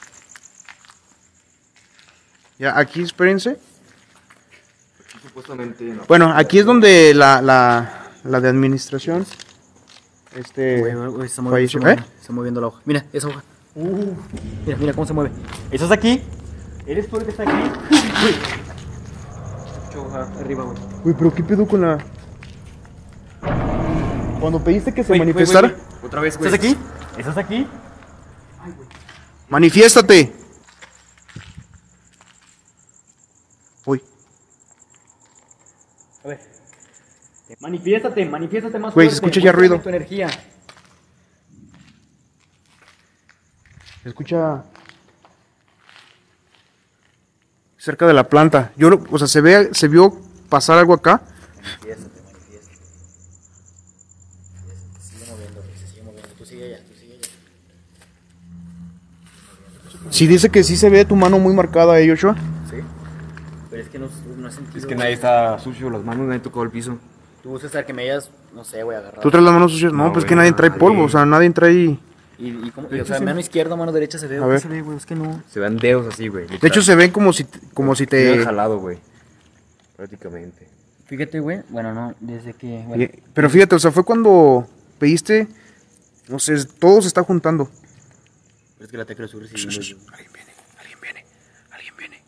S4: Ya, aquí espérense.
S3: Aquí supuestamente no.
S4: Bueno, aquí es donde la, la, la de administración... Este...
S1: Güey, güey, se está moviendo,
S4: falleció.
S1: está moviendo,
S4: ¿Eh?
S1: se está moviendo la hoja. Mira, esa hoja. Mira, mira cómo se mueve. ¿Estás aquí? ¿Eres tú el que está aquí? Uy. Ocho hojas arriba, güey.
S4: Güey, pero ¿qué pedo con la...? Cuando pediste que se
S1: Güey, güey,
S4: manifestara...
S1: güey, güey.
S3: Otra vez, güey.
S1: ¿Estás aquí? ¿Estás aquí?
S4: ¡Manifiéstate! Uy.
S1: A ver. Manifiéstate, manifiéstate más
S4: Güey, se
S1: fuerte.
S4: escucha ya
S1: Muéstrame
S4: ruido.
S1: tu energía.
S4: Se escucha... cerca de la planta. Yo, lo- o sea, se ve, se vio pasar algo acá.
S1: Manifiéstate, manifiéstate. Se sigue moviendo, se sigue moviendo. Tú sigue allá, tú sigue allá.
S4: Sí dice que sí se ve tu mano muy marcada, ¿eh, Joshua?
S1: Sí. Pero es que no, no has sentido.
S3: Es que nadie está sucio, las manos, nadie tocó el piso.
S1: Tú, César, que me hayas, no sé, güey, agarrado.
S4: ¿Tú traes las manos sucias? No,
S3: No,
S4: pues
S3: güey,
S4: que nadie trae
S3: nadie.
S4: polvo, o sea, nadie trae...
S1: Y, y, cómo- y, o sea, mano izquierda, mano derecha se ve.
S4: A
S1: ¿o qué
S4: ver.
S1: se ve, güey? Es que no.
S3: Se ven dedos así, güey.
S4: De hecho, se ven como si, como si
S3: te
S4: te...
S3: jalado, güey. Prácticamente.
S1: Fíjate, güey. Bueno, no, desde que. Bueno,
S4: Fí- Pero fíjate, o sea, fue cuando pediste... No sé, todo se está juntando.
S1: pero es que la tecla sur sí.
S4: Alguien viene, alguien viene, alguien viene.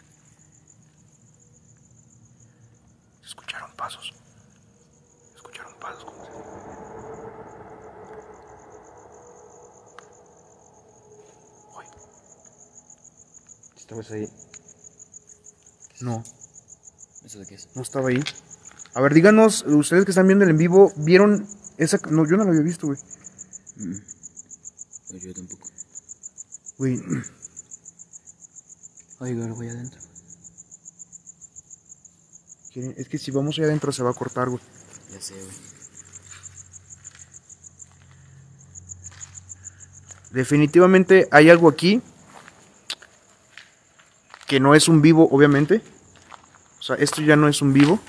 S4: Se escucharon pasos. Se escucharon pasos. ¿Cómo se... Uy,
S3: Estamos ahí.
S4: no,
S1: ¿Eso de qué es?
S4: no estaba ahí. A ver, díganos, ustedes que están viendo el en vivo, ¿vieron esa? No, yo no la había visto, güey.
S1: No, yo tampoco.
S4: Güey,
S1: Oiga, lo voy adentro.
S4: quieren- es que si vamos allá adentro se va a cortar, güey.
S1: Ya sé, güey.
S4: Definitivamente hay algo aquí que no es un vivo, obviamente. O sea, esto ya no es un vivo.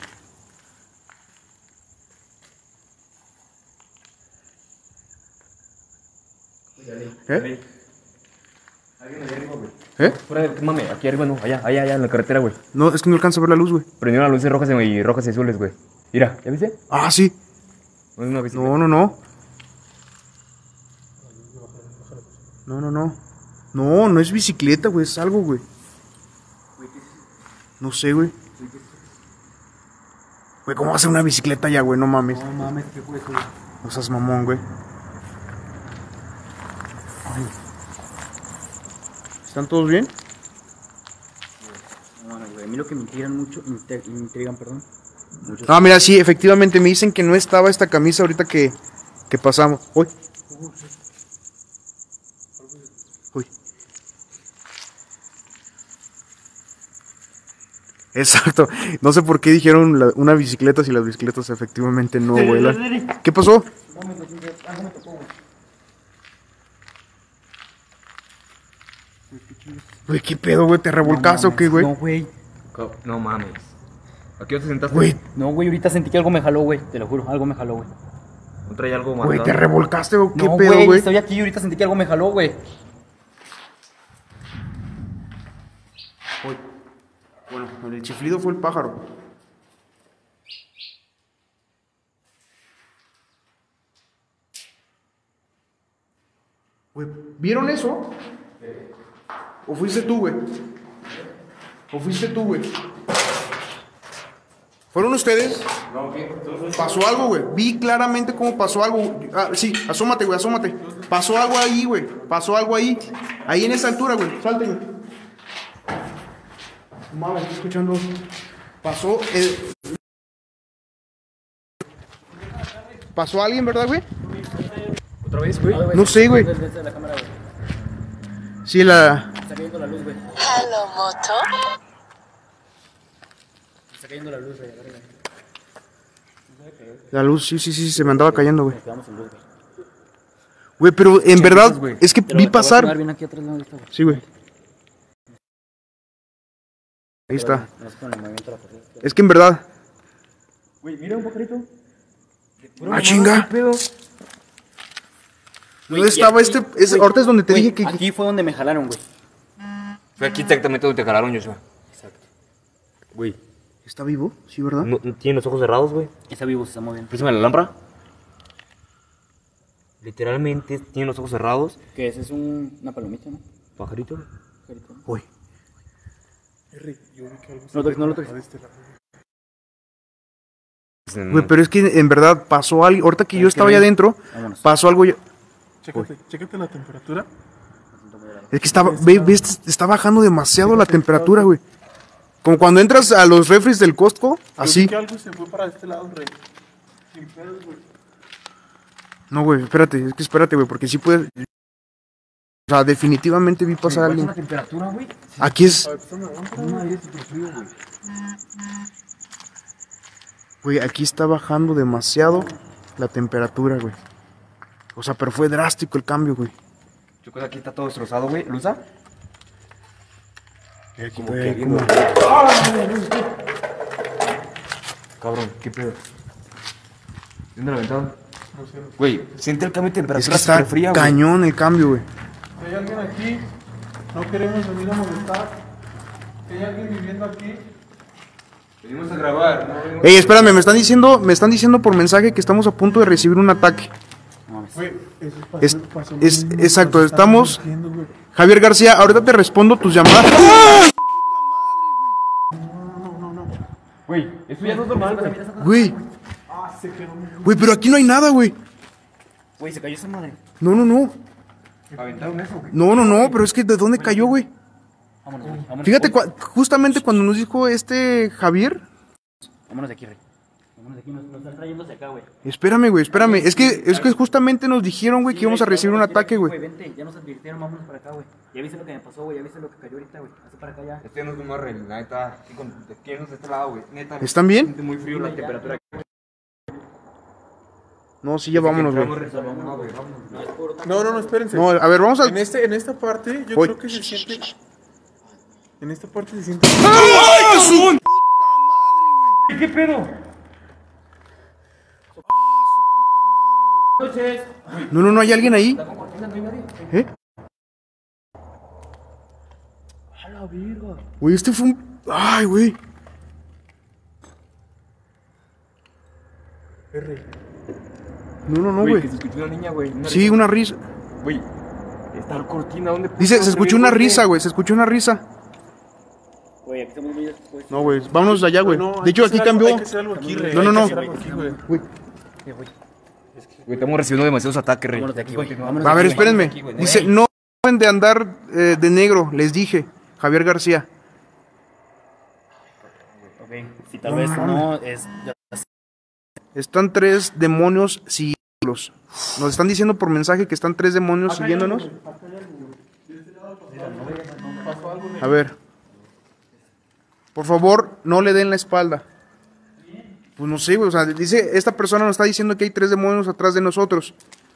S4: ¿Eh?
S3: Alguien allá arriba, güey.
S4: ¿Eh?
S3: Fuera de, mame, aquí arriba no, allá, allá, allá, en la carretera, güey.
S4: No, es que no alcanza a ver la luz, güey.
S3: Prendió las luces rojas y rojas y azules, güey. Mira, ¿ya viste?
S4: Ah, sí.
S3: No es una bicicleta.
S4: No, no, no. No, no, no. No, no es bicicleta, güey, es algo, güey. No sé, güey. Güey, ¿cómo va a ser una bicicleta ya, güey? No mames.
S1: No mames, ¿qué fue eso?
S4: No seas mamón, güey. ¿Están todos bien?
S1: No mames, güey. A mí lo que me intrigan mucho. inte- Me intrigan, perdón. Mucho.
S4: Ah, mira, sí, efectivamente me dicen que no estaba esta camisa ahorita que, que pasamos. Uy. Uy. Exacto. No sé por qué dijeron la- una bicicleta si las bicicletas efectivamente no vuelan. ¿Qué pasó? Güey, ¿qué pedo, güey? ¿Te revolcaste o qué, güey?
S1: No, güey.
S3: Co- No mames. ¿Aquí te sentaste?
S4: Güey,
S1: No, güey, ahorita sentí que algo me jaló, güey. Te lo juro, algo me jaló, güey.
S3: ¿No trae algo más?
S4: güey, ¿te revolcaste o qué
S1: No,
S4: pedo,
S1: güey,
S4: güey?
S1: estoy aquí y ahorita sentí que algo me jaló, güey.
S4: Bueno, el chiflido fue el pájaro. Güey, ¿vieron eso? ¿O fuiste tú, güey? ¿O fuiste tú, güey? ¿Fueron ustedes?
S3: No, ¿qué?
S4: Pasó algo, güey. Vi claramente cómo pasó algo. Ah, sí, asómate, güey, asómate. Pasó algo ahí, güey. Pasó algo ahí. Ahí en esa altura, güey. Salte, güey. Mames, estoy escuchando. Pasó el... ¿Pasó alguien, verdad, güey?
S3: ¿Otra vez, güey?
S4: No sé, güey.
S1: Desde la cámara, güey.
S4: Sí, la...
S1: Está cayendo la luz, güey.
S6: Hello, moto.
S1: Está cayendo la luz, güey. Agárrala.
S4: La luz, sí, sí, sí, se me andaba cayendo, güey.
S1: Nos quedamos sin luz, güey.
S4: Güey, pero en verdad,
S3: güey.
S4: es que
S1: Te lo-
S4: vi
S1: te voy a
S4: pasar...
S1: poner bien aquí atrás, ¿no? Ahí está, güey.
S4: Sí, güey. Ahí está.
S1: No sé con el movimiento de la corriente.
S4: Es que en verdad...
S3: Güey, mira un pajarito.
S4: ¡Ah, chinga!
S3: ¿Qué pedo?
S4: ¿Dónde estaba este? Es, ahorita es donde te
S1: Güey,
S4: dije que...
S1: aquí fue donde me jalaron, güey.
S3: Fue aquí exactamente donde te jalaron, Joshua.
S1: Exacto.
S3: Güey,
S4: ¿Está vivo? Sí, ¿verdad?
S3: ¿no, no tiene los ojos cerrados, güey?
S1: Está vivo, se está moviendo.
S3: Préstame la lámpara. Literalmente tiene los ojos cerrados.
S1: Que ese es un, una palomita, ¿no?
S3: Pajarito.
S1: Pajarito.
S4: Uy.
S1: No lo toques, no lo toques.
S4: Güey, pero es que en verdad pasó algo. Ahorita que yo estaba allá adentro,
S1: Vámonos.
S4: pasó algo. yo-
S2: Chécate, chécate la temperatura.
S4: Es que estaba, ve, ve, está bajando demasiado la temperatura, güey. Como cuando entras a los refres del Costco,
S2: Yo vi
S4: así.
S2: que algo se fue para este lado, rey. Sin pedos, güey.
S4: No, güey, espérate, es que espérate, güey, porque sí puede. O sea, definitivamente vi pasar a alguien.
S3: la temperatura, güey?
S4: Aquí es.
S2: A ver, préstame la lámpara.
S3: No, aire súper frío, güey.
S4: Güey, aquí está bajando demasiado la temperatura, güey. O sea, pero fue drástico el cambio, güey.
S3: Yo creo que aquí está todo destrozado, güey. ¿Lusa? Como
S4: Güey,
S3: queriendo.
S4: ¿cómo?
S3: Cabrón, ¿qué pedo? ¿Dónde la aventaron?
S2: No sé.
S3: Güey, siente el cambio de
S4: Es
S3: temperatura
S4: que está
S3: súper fría, güey.
S4: cañón el cambio, güey.
S2: Si hay alguien aquí, no queremos venir a molestar. Si hay alguien viviendo aquí,
S3: Venimos a grabar, ¿no? Venimos-
S4: Ey, espérame, me están diciendo, me están diciendo por mensaje que estamos a punto de recibir un ataque.
S1: No mames.
S2: güey, eso pasó,
S4: Es-
S2: pasó lo
S4: es-
S2: mismo,
S4: exacto,
S2: nos
S4: estamos-
S2: mintiendo, güey.
S4: Javier García, ahorita te respondo tus llamadas.
S3: Güey, eso ya no es normal, güey.
S4: Güey,
S2: Ah, se quedó.
S4: güey, pero aquí no hay nada, güey.
S1: Güey, se cayó esa madre.
S4: No, no, no.
S3: ¿Aventaron eso, güey?
S4: No, no, no, pero es que ¿de dónde cayó, güey?
S1: Vámonos, güey. Vámonos.
S4: Fíjate, cua- justamente cuando nos dijo este Javier.
S1: Vámonos de aquí, rey. Vámonos de aquí, nos, nos están trayendo hacia acá, güey.
S4: Espérame, güey, espérame. Es que, es que justamente nos dijeron, güey, que íbamos a recibir un ataque, güey.
S1: Vente, ya nos advirtieron, vámonos para acá, güey. Ya viste lo que me pasó, güey. Ya viste lo que cayó ahorita, güey. Hazte para acá ya.
S3: Este no es un marrel, la neta. Aquí con aquí de este lado, güey. Neta.
S4: ¿Están bien?
S3: Siente muy frío la temperatura.
S4: No, sí, ya vámonos, güey.
S3: Entramos, rezamos, no, güey, vámonos.
S1: No, es puro
S2: No, no, no, espérense.
S4: No, a ver, vamos a.
S2: En, este, en esta parte, yo
S4: Voy.
S2: creo que se siente. En esta parte se siente.
S3: ¿Qué pedo?
S4: No, no, no, hay alguien ahí. ¿Eh?
S1: A la virga.
S4: Güey, este fue un. Ay, güey. No, no, no,
S3: Güey,
S4: güey.
S3: que se escuchó una niña, güey. una
S4: Sí,
S3: risa.
S4: una risa.
S3: Güey, está la cortina, ¿dónde?
S4: Dice,
S3: puta
S4: se escuchó
S3: ve,
S4: una risa, güey. Se escuchó una risa.
S1: Güey, aquí estamos muy después.
S4: No, güey. Vámonos de allá, güey.
S2: No,
S4: De
S2: hay
S4: hecho,
S2: que
S4: aquí
S2: hacer algo-
S4: cambió.
S2: Hay que hacer algo aquí, rey.
S4: No, no,
S2: hay que
S4: no.
S2: hacer algo aquí, güey.
S4: Güey.
S3: Güey, estamos recibiendo demasiados ataques, rey.
S1: Vámonos de aquí, güey. Vámonos de
S4: A ver,
S1: aquí, güey.
S4: espérenme.
S3: aquí, güey.
S4: Dice, no deben de andar eh, de negro, les dije. Javier García.
S1: Ok, si tal vez no es.
S4: Están tres demonios siguiéndolos. Nos están diciendo por mensaje que están tres demonios siguiéndonos. A ver. Por favor, no le den la espalda. Pues no sé, güey. O sea, dice, esta persona nos está diciendo que hay tres demonios atrás de nosotros.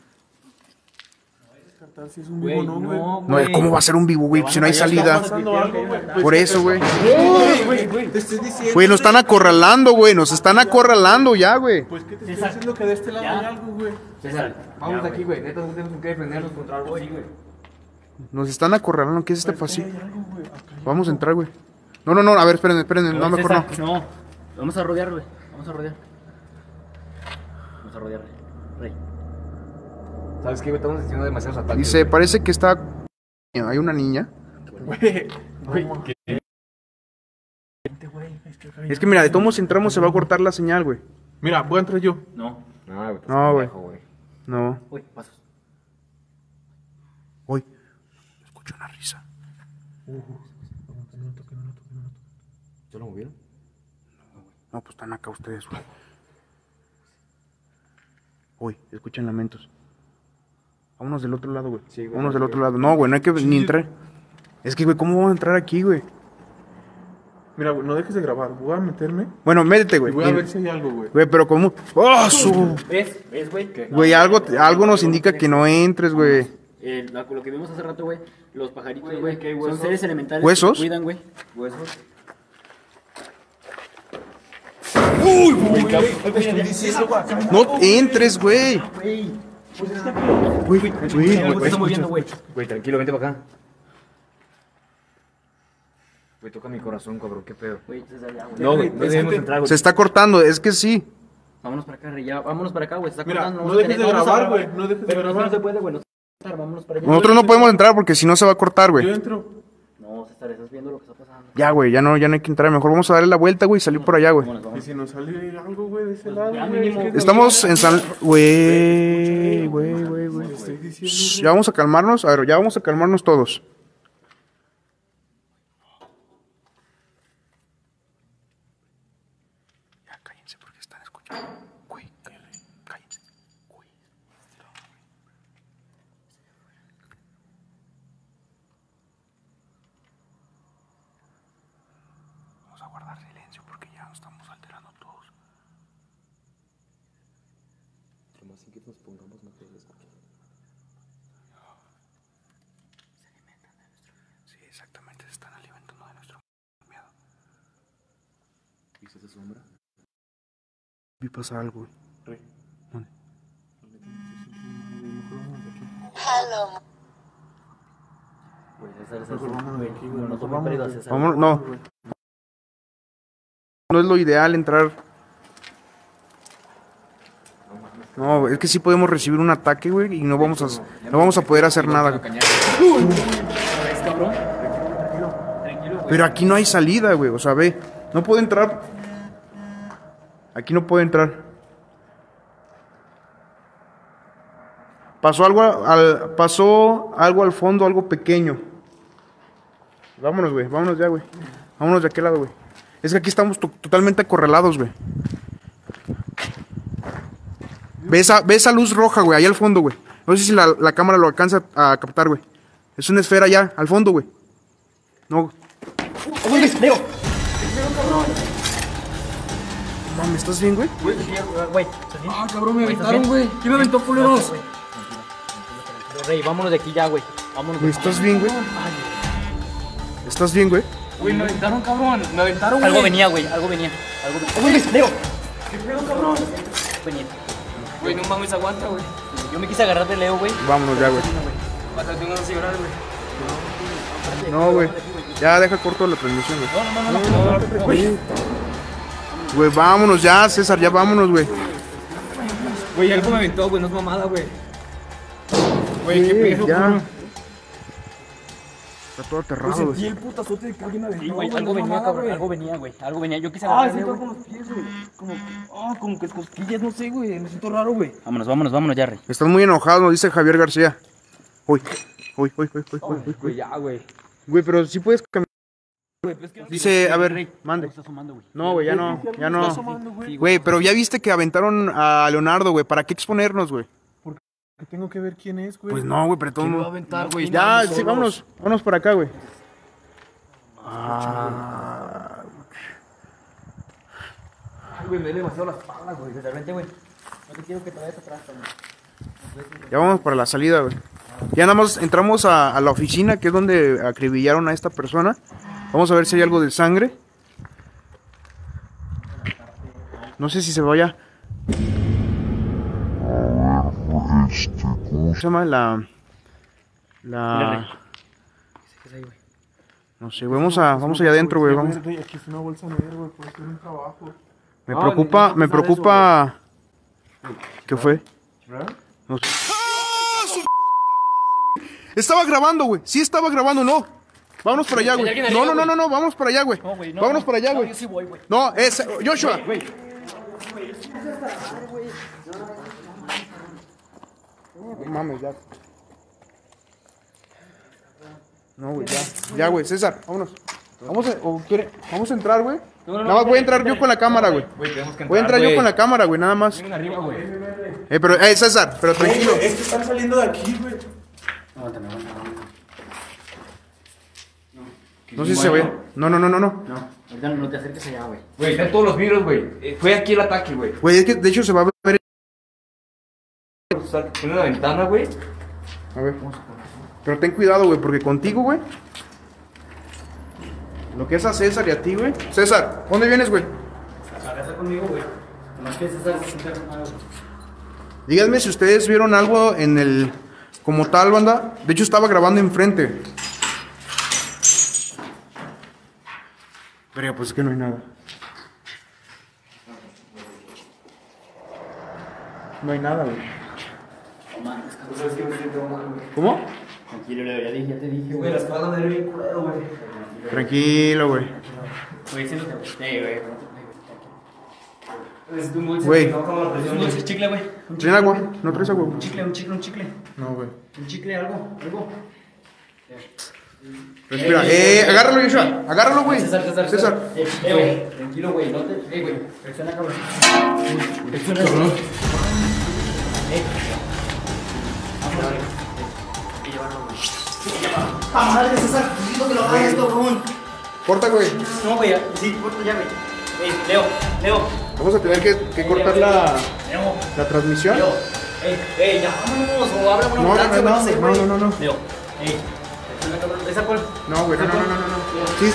S2: Si es un
S1: Güey,
S2: vivo, no, güey.
S1: no,
S4: No,
S1: güey.
S4: ¿cómo va a ser un vivo, güey? Si no hay
S2: Está
S4: salida.
S2: pasando algo, güey. Pues,
S4: Por eso, güey.
S2: güey, güey, te estoy diciendo.
S4: Güey, nos están acorralando, güey. Nos están acorralando ya, güey.
S2: Pues que te estoy diciendo que de este lado
S1: Ya.
S2: hay algo, güey.
S3: César, vamos de aquí, güey. Neta, no tenemos que defendernos contra algo así, güey.
S4: Nos están acorralando. ¿Qué es este pasillo?
S2: Hay algo, güey. Acá.
S4: Vamos a entrar, güey. No, no, no. A ver, espérenme, espérenme. No, mejor no.
S1: César, no. Vamos a rodear, güey. Vamos a rodear. Vamos a rodear, rey. Rey.
S3: ¿Sabes qué, güey? Estamos haciendo demasiados ataques.
S4: Dice, parece que está... Hay una niña.
S2: Güey.
S3: güey, ¿qué?
S4: Es que mira, de todos modos, si entramos se va a cortar la señal, güey.
S2: Mira, voy a entrar yo.
S1: No.
S3: No, güey. estás
S4: No, güey.
S3: pendejo,
S4: No.
S1: Uy, pasos.
S4: Uy. Escucho una risa.
S3: ¿Ya lo movieron?
S4: No, pues están acá ustedes, güey. Uy, escuchan lamentos. Vámonos del otro lado, güey.
S3: Sí, güey,
S4: Vámonos
S3: sí,
S4: del otro
S3: güey.
S4: lado. No, güey, no hay que
S2: Sí.
S4: ni entrar. Es que, güey, ¿cómo vamos a entrar aquí, güey?
S2: Mira, güey, no dejes de grabar. Voy a meterme
S4: Bueno, métete,
S2: y
S4: güey.
S2: voy a
S4: Y-
S2: ver si hay algo, güey.
S4: Güey, pero ¿cómo? ¡Oh, su!
S1: ¿Ves? ¿Ves, güey?
S4: Güey, algo, algo nos indica que no entres, güey.
S1: Eh, lo, lo que vimos hace rato, güey, los pajaritos,
S3: Güey,
S1: güey,
S3: ¿qué hay
S1: son
S3: huesos?
S1: seres elementales
S4: ¿Huesos?
S1: que te cuidan, güey.
S3: Huesos.
S4: No entres, güey.
S1: Güey,
S4: Güey, güey.
S1: algo se está moviendo, güey.
S3: Güey, tranquilo, vente para acá. Güey, toca mi corazón, cabrón, qué pedo.
S1: Güey, César, ya, güey.
S3: No, güey, no debemos entrar, güey.
S4: Se está cortando, es que sí.
S1: Vámonos para acá, Rey, ya, vámonos para acá, güey, se está
S2: Mira,
S1: cortando.
S2: no
S1: vamos a
S2: dejes
S1: tener-
S2: de
S1: vamos a
S2: grabar, güey, no dejes de
S1: Pero es que
S2: grabar.
S1: no se puede, güey, no se puede estar, vámonos para allá.
S4: Nosotros no podemos entrar porque si no se va a cortar,
S2: Yo
S4: güey.
S2: entro.
S1: No, César, estás viendo lo que está pasando.
S4: Ya, güey, ya no, ya no hay que entrar. Mejor vamos a darle la vuelta, güey, y salir por allá, güey.
S1: Vámonos,
S2: Y
S1: vámonos.
S2: si nos sale algo, güey, de ese lado,
S1: ya
S2: güey.
S1: mínimo.
S2: es que-
S4: Estamos en San... Güey, güey, güey, güey.
S2: Te estoy diciendo,
S4: Shh,
S2: güey.
S4: Ya vamos a calmarnos. A ver, ya vamos a calmarnos todos. Ya cállense porque están escuchando. Güey, cállense. Cállense. Güey. Vamos a guardar silencio porque ya nos estamos alterando todos.
S3: Entre más que nos pongamos, más que escuchar.
S4: Sí, exactamente. Se están alimentando de nuestro miedo.
S3: ¿Viste esa sombra?
S4: Vi pasar algo, güey.
S2: Rey.
S4: ¿Dónde?
S2: Mejor vámonos de aquí.
S1: Güey, César, César,
S2: Mejor vámonos de aquí, güey.
S1: no
S2: Mejor
S1: estoy
S2: vámonos
S1: perdido,
S2: de-
S1: César.
S4: Vamos, no. No es lo ideal entrar. No, es que sí podemos recibir un ataque, güey, y no vamos a, no vamos a poder hacer nada, güey.
S1: ¿Ves, cabrón? Tranquilo, güey.
S4: Pero aquí no hay salida, güey, o sea, ve, no puede entrar. Aquí no puede entrar. Pasó algo al, pasó algo al fondo, algo pequeño. Vámonos, güey, vámonos ya, güey. Vámonos de aquel lado, güey. Es que aquí estamos to- totalmente acorralados, güey. Ve esa, ve esa luz roja, güey, ahí al fondo, güey. No sé si la, la cámara lo alcanza a captar, güey. Es una esfera allá, al fondo, güey. No.
S1: Güey, Leo.
S4: Mami, ¿estás bien, güey?
S1: Güey, sí, güey, ¿estás bien?
S3: Ah, cabrón, me
S1: Güey, ¿estás
S3: aventaron,
S1: bien?
S3: güey. ¿Quién me aventó, culeros?
S1: Güey, tranquilo, tranquilo, tranquilo. Rey, vámonos de aquí ya, güey. Vámonos.
S4: Güey, ¿estás bien, güey? ¿Estás bien, güey?
S3: Güey, me aventaron, cabrón. Me aventaron, güey.
S1: Algo venía, güey, algo venía. Algo venía. Güey, Leo. ¿Qué pedo, cabrón? Venía.
S3: Güey, no mames, aguanta, güey.
S1: Yo me quise agarrar de Leo, güey.
S4: Vámonos ya, güey.
S3: Hasta tengo ganas de llorar, güey.
S4: No, güey. Ya deja corto la transmisión, güey.
S1: No, no, no, no, no. Güey,
S4: Güey, vámonos ya, César, ya vámonos, güey.
S3: Güey, algo me aventó, güey, no es mamada, güey. Güey, qué
S4: Sí,
S3: pedo,
S4: ya.
S3: cabrón.
S4: Está todo aterrado,
S3: Sentí
S4: güey.
S3: el putazote de que alguien me aventó.
S1: sí, güey,
S3: no
S1: algo
S3: es
S1: venía,
S3: mamada,
S1: cabrón.
S3: güey.
S1: Algo venía, güey. Algo venía. Yo quise
S3: Ah,
S1: agarrar de
S3: siento
S1: Leo,
S3: con
S1: güey.
S3: los pies, güey. Como, ah, como que cosquillas, no sé, güey. Me siento raro, güey.
S1: Vámonos, vámonos, vámonos ya, Rey.
S4: Están muy enojados, nos dice Javier García. Uy, uy, uy, uy, uy, uy, uy.
S3: Güey, ya, güey.
S4: Güey, pero sí puedes caminar.
S3: Güey, pues es que
S4: Dice, a ver,
S1: Rey,
S4: mande.
S1: está asomando, güey.
S4: No, güey, ya no, ya no.
S2: asomando, güey.
S4: Güey, pero ya viste que aventaron a Leonardo, güey. ¿Para qué exponernos, güey?
S2: Que tengo que ver quién es, güey.
S4: Pues no, güey, pero todo.
S3: ¿quién me va a aventar, güey?
S4: Ya,
S3: Estamos
S4: sí,
S3: solos.
S4: vámonos. Vámonos para acá, güey. Ah,
S3: Ay, güey, me duele demasiado la espalda, güey.
S1: De repente, güey. No te quiero que te vayas atrás, güey.
S4: ya vamos para la salida, güey. Ya nada más entramos a, a la oficina, que es donde acribillaron a esta persona. Vamos a ver si hay algo de sangre. No sé si se vaya. ¿Cómo se llama? La. La.
S1: ¿Qué es ahí, güey?
S4: No sé, güey, vamos, a, vamos allá adentro, güey. Vamos.
S2: Güey, aquí es una bolsa negra, güey, por hacer un trabajo.
S4: Me
S3: No,
S4: preocupa,
S3: no, no
S4: me
S3: pasar
S4: preocupa. ¿Qué fue?
S2: ¿Verdad?
S4: No sé. Estaba grabando, güey. Sí estaba grabando, no. Vámonos para allá, güey.
S3: alguien
S4: No,
S3: arriba,
S4: no, no, no, no, vamos para allá, güey.
S1: No, güey, no.
S4: Vámonos
S1: no.
S4: para allá,
S1: No,
S4: güey.
S1: yo sí voy, güey.
S4: No, es Joshua. No mames, ya. No, güey, ya. Ya, güey, César, vámonos. Vamos a, o quiere, vamos a entrar, güey.
S3: No, no, no,
S4: Nada más voy a entrar
S3: espérate.
S4: yo con la cámara, güey.
S3: Güey, tenemos que
S4: Voy a entrar yo
S3: güey.
S4: con la cámara, güey, nada más.
S3: Vengan arriba, güey.
S4: Eh, pero, eh, César, pero tranquilo.
S2: Ey, es que están saliendo de aquí, güey.
S1: Aguántame, aguántame, aguántame.
S4: No sé si se ve. No, no, no, no, no.
S1: No, ahorita no te acerques allá, güey.
S3: Güey, están todos los vidrios, güey. Eh, fue aquí el ataque, güey.
S4: Güey, es que de hecho se va a ver.
S3: Tiene una ventana, güey.
S4: A ver. Pero ten cuidado, güey, porque contigo, güey. Lo que es a César y a ti, güey. César, ¿dónde vienes, güey?
S1: Agarra conmigo, güey. Nomás que César se siente armado.
S4: Díganme si ustedes vieron algo en el. Como tal, banda. De hecho, estaba grabando enfrente. Pero pues es que no hay nada. No hay nada, güey. ¿Cómo?
S1: Tranquilo, Leo, ya, dije, ya te dije,
S3: Güey,
S1: güey.
S3: la espalda me duele bien culero, güey.
S4: Tranquilo, güey.
S1: Güey, siéntate, güey. Sí, güey.
S3: Es un dulce.
S4: Güey.
S3: No, como la presión,
S1: Un
S3: güey.
S1: dulce chicle, güey. Un
S4: ¿Traen agua? ¿No traes agua?
S1: Un chicle, un chicle, un chicle.
S4: No, güey.
S1: Un chicle, algo, algo.
S4: Respira. Eh, agárralo, Joshua. Agárralo, güey.
S1: César, César,
S4: César.
S1: Eh, eh, güey. Tranquilo, güey. No te. Eh, güey. Presiona, cabrón. Presiona, cabrón. Eh. Vámonos, güey. Hay que llevarlo, güey. ¡Ah, madre, César! Necesito que lo hagas, cabrón.
S4: Corta, güey.
S1: No, güey. Sí, corta ya, güey. Ey, Leo, Leo.
S4: Vamos a tener que, que cortar la,
S1: Leo.
S4: la transmisión.
S1: Leo. Ey, ey, ya vámonos. O habla una
S4: No,
S1: ambulancia,
S4: no, no,
S1: güey, sé,
S4: no,
S1: güey.
S4: no, no, no.
S1: Leo. Ey. Presiona, cabrón. ¿Esa cuál?
S4: No, güey, no, no, no, no, no. Sí.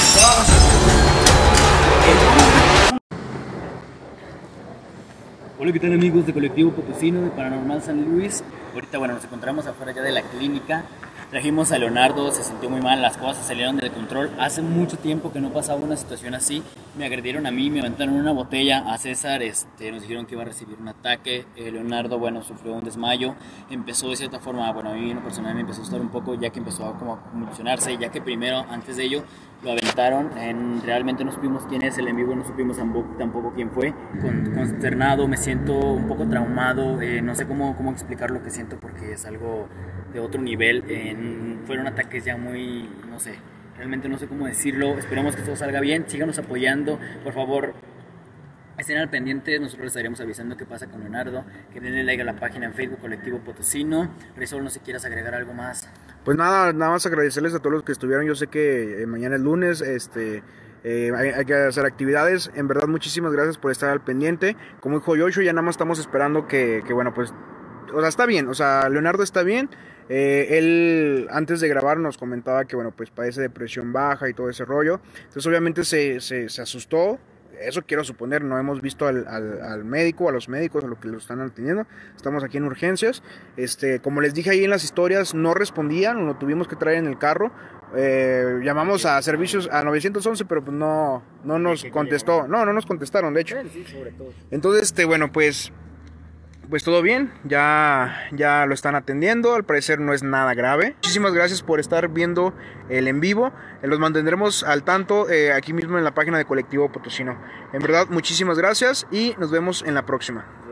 S1: Hola, ¿qué tal, amigos de Colectivo Potosino de Paranormal San Luis? Ahorita, bueno, nos encontramos afuera ya de la clínica. Trajimos a Leonardo, se sintió muy mal, las cosas salieron del control. Hace mucho tiempo que no pasaba una situación así. Me agredieron a mí, me aventaron una botella. A César este, nos dijeron que iba a recibir un ataque. Eh, Leonardo, bueno, sufrió un desmayo. Empezó de cierta forma, bueno, a mí en lo personal me empezó a asustar un poco, ya que empezó a, como a convulsionarse, ya que primero, antes de ello, lo aventaron. En, realmente no supimos quién es el en vivo, no supimos tampoco quién fue. Con, consternado, me siento un poco traumado. Eh, no sé cómo, cómo explicar lo que siento porque es algo de otro nivel. En, fueron ataques ya muy, no sé, realmente no sé cómo decirlo. Esperemos que todo salga bien, síganos apoyando, por favor. Estén al pendiente, nosotros les estaremos avisando qué pasa con Leonardo. Que denle like a la página en Facebook Colectivo Potosino. Rizol, no sé si quieras agregar algo más.
S4: Pues nada, nada más agradecerles a todos los que estuvieron. Yo sé que eh, mañana es lunes, este, eh, hay, hay que hacer actividades. En verdad, muchísimas gracias por estar al pendiente. Como dijo Yocho, ya nada más estamos esperando que, que bueno, pues, o sea, está bien, o sea, Leonardo está bien. Eh, él antes de grabar nos comentaba que bueno, pues padece depresión baja y todo ese rollo. Entonces obviamente se, se, se asustó. Eso quiero suponer, no hemos visto al, al, al médico, a los médicos, a lo que lo están atendiendo. Estamos aquí en urgencias. Este, como les dije ahí en las historias, no respondían, lo tuvimos que traer en el carro. Eh, llamamos a servicios a nueve once, pero pues no, no nos contestó. No, no nos contestaron, de hecho. Entonces, este, bueno, pues... Pues todo bien, ya, ya lo están atendiendo, al parecer no es nada grave. Muchísimas gracias por estar viendo el en vivo, eh, los mantendremos al tanto eh, aquí mismo en la página de Colectivo Potosino. En verdad, muchísimas gracias y nos vemos en la próxima.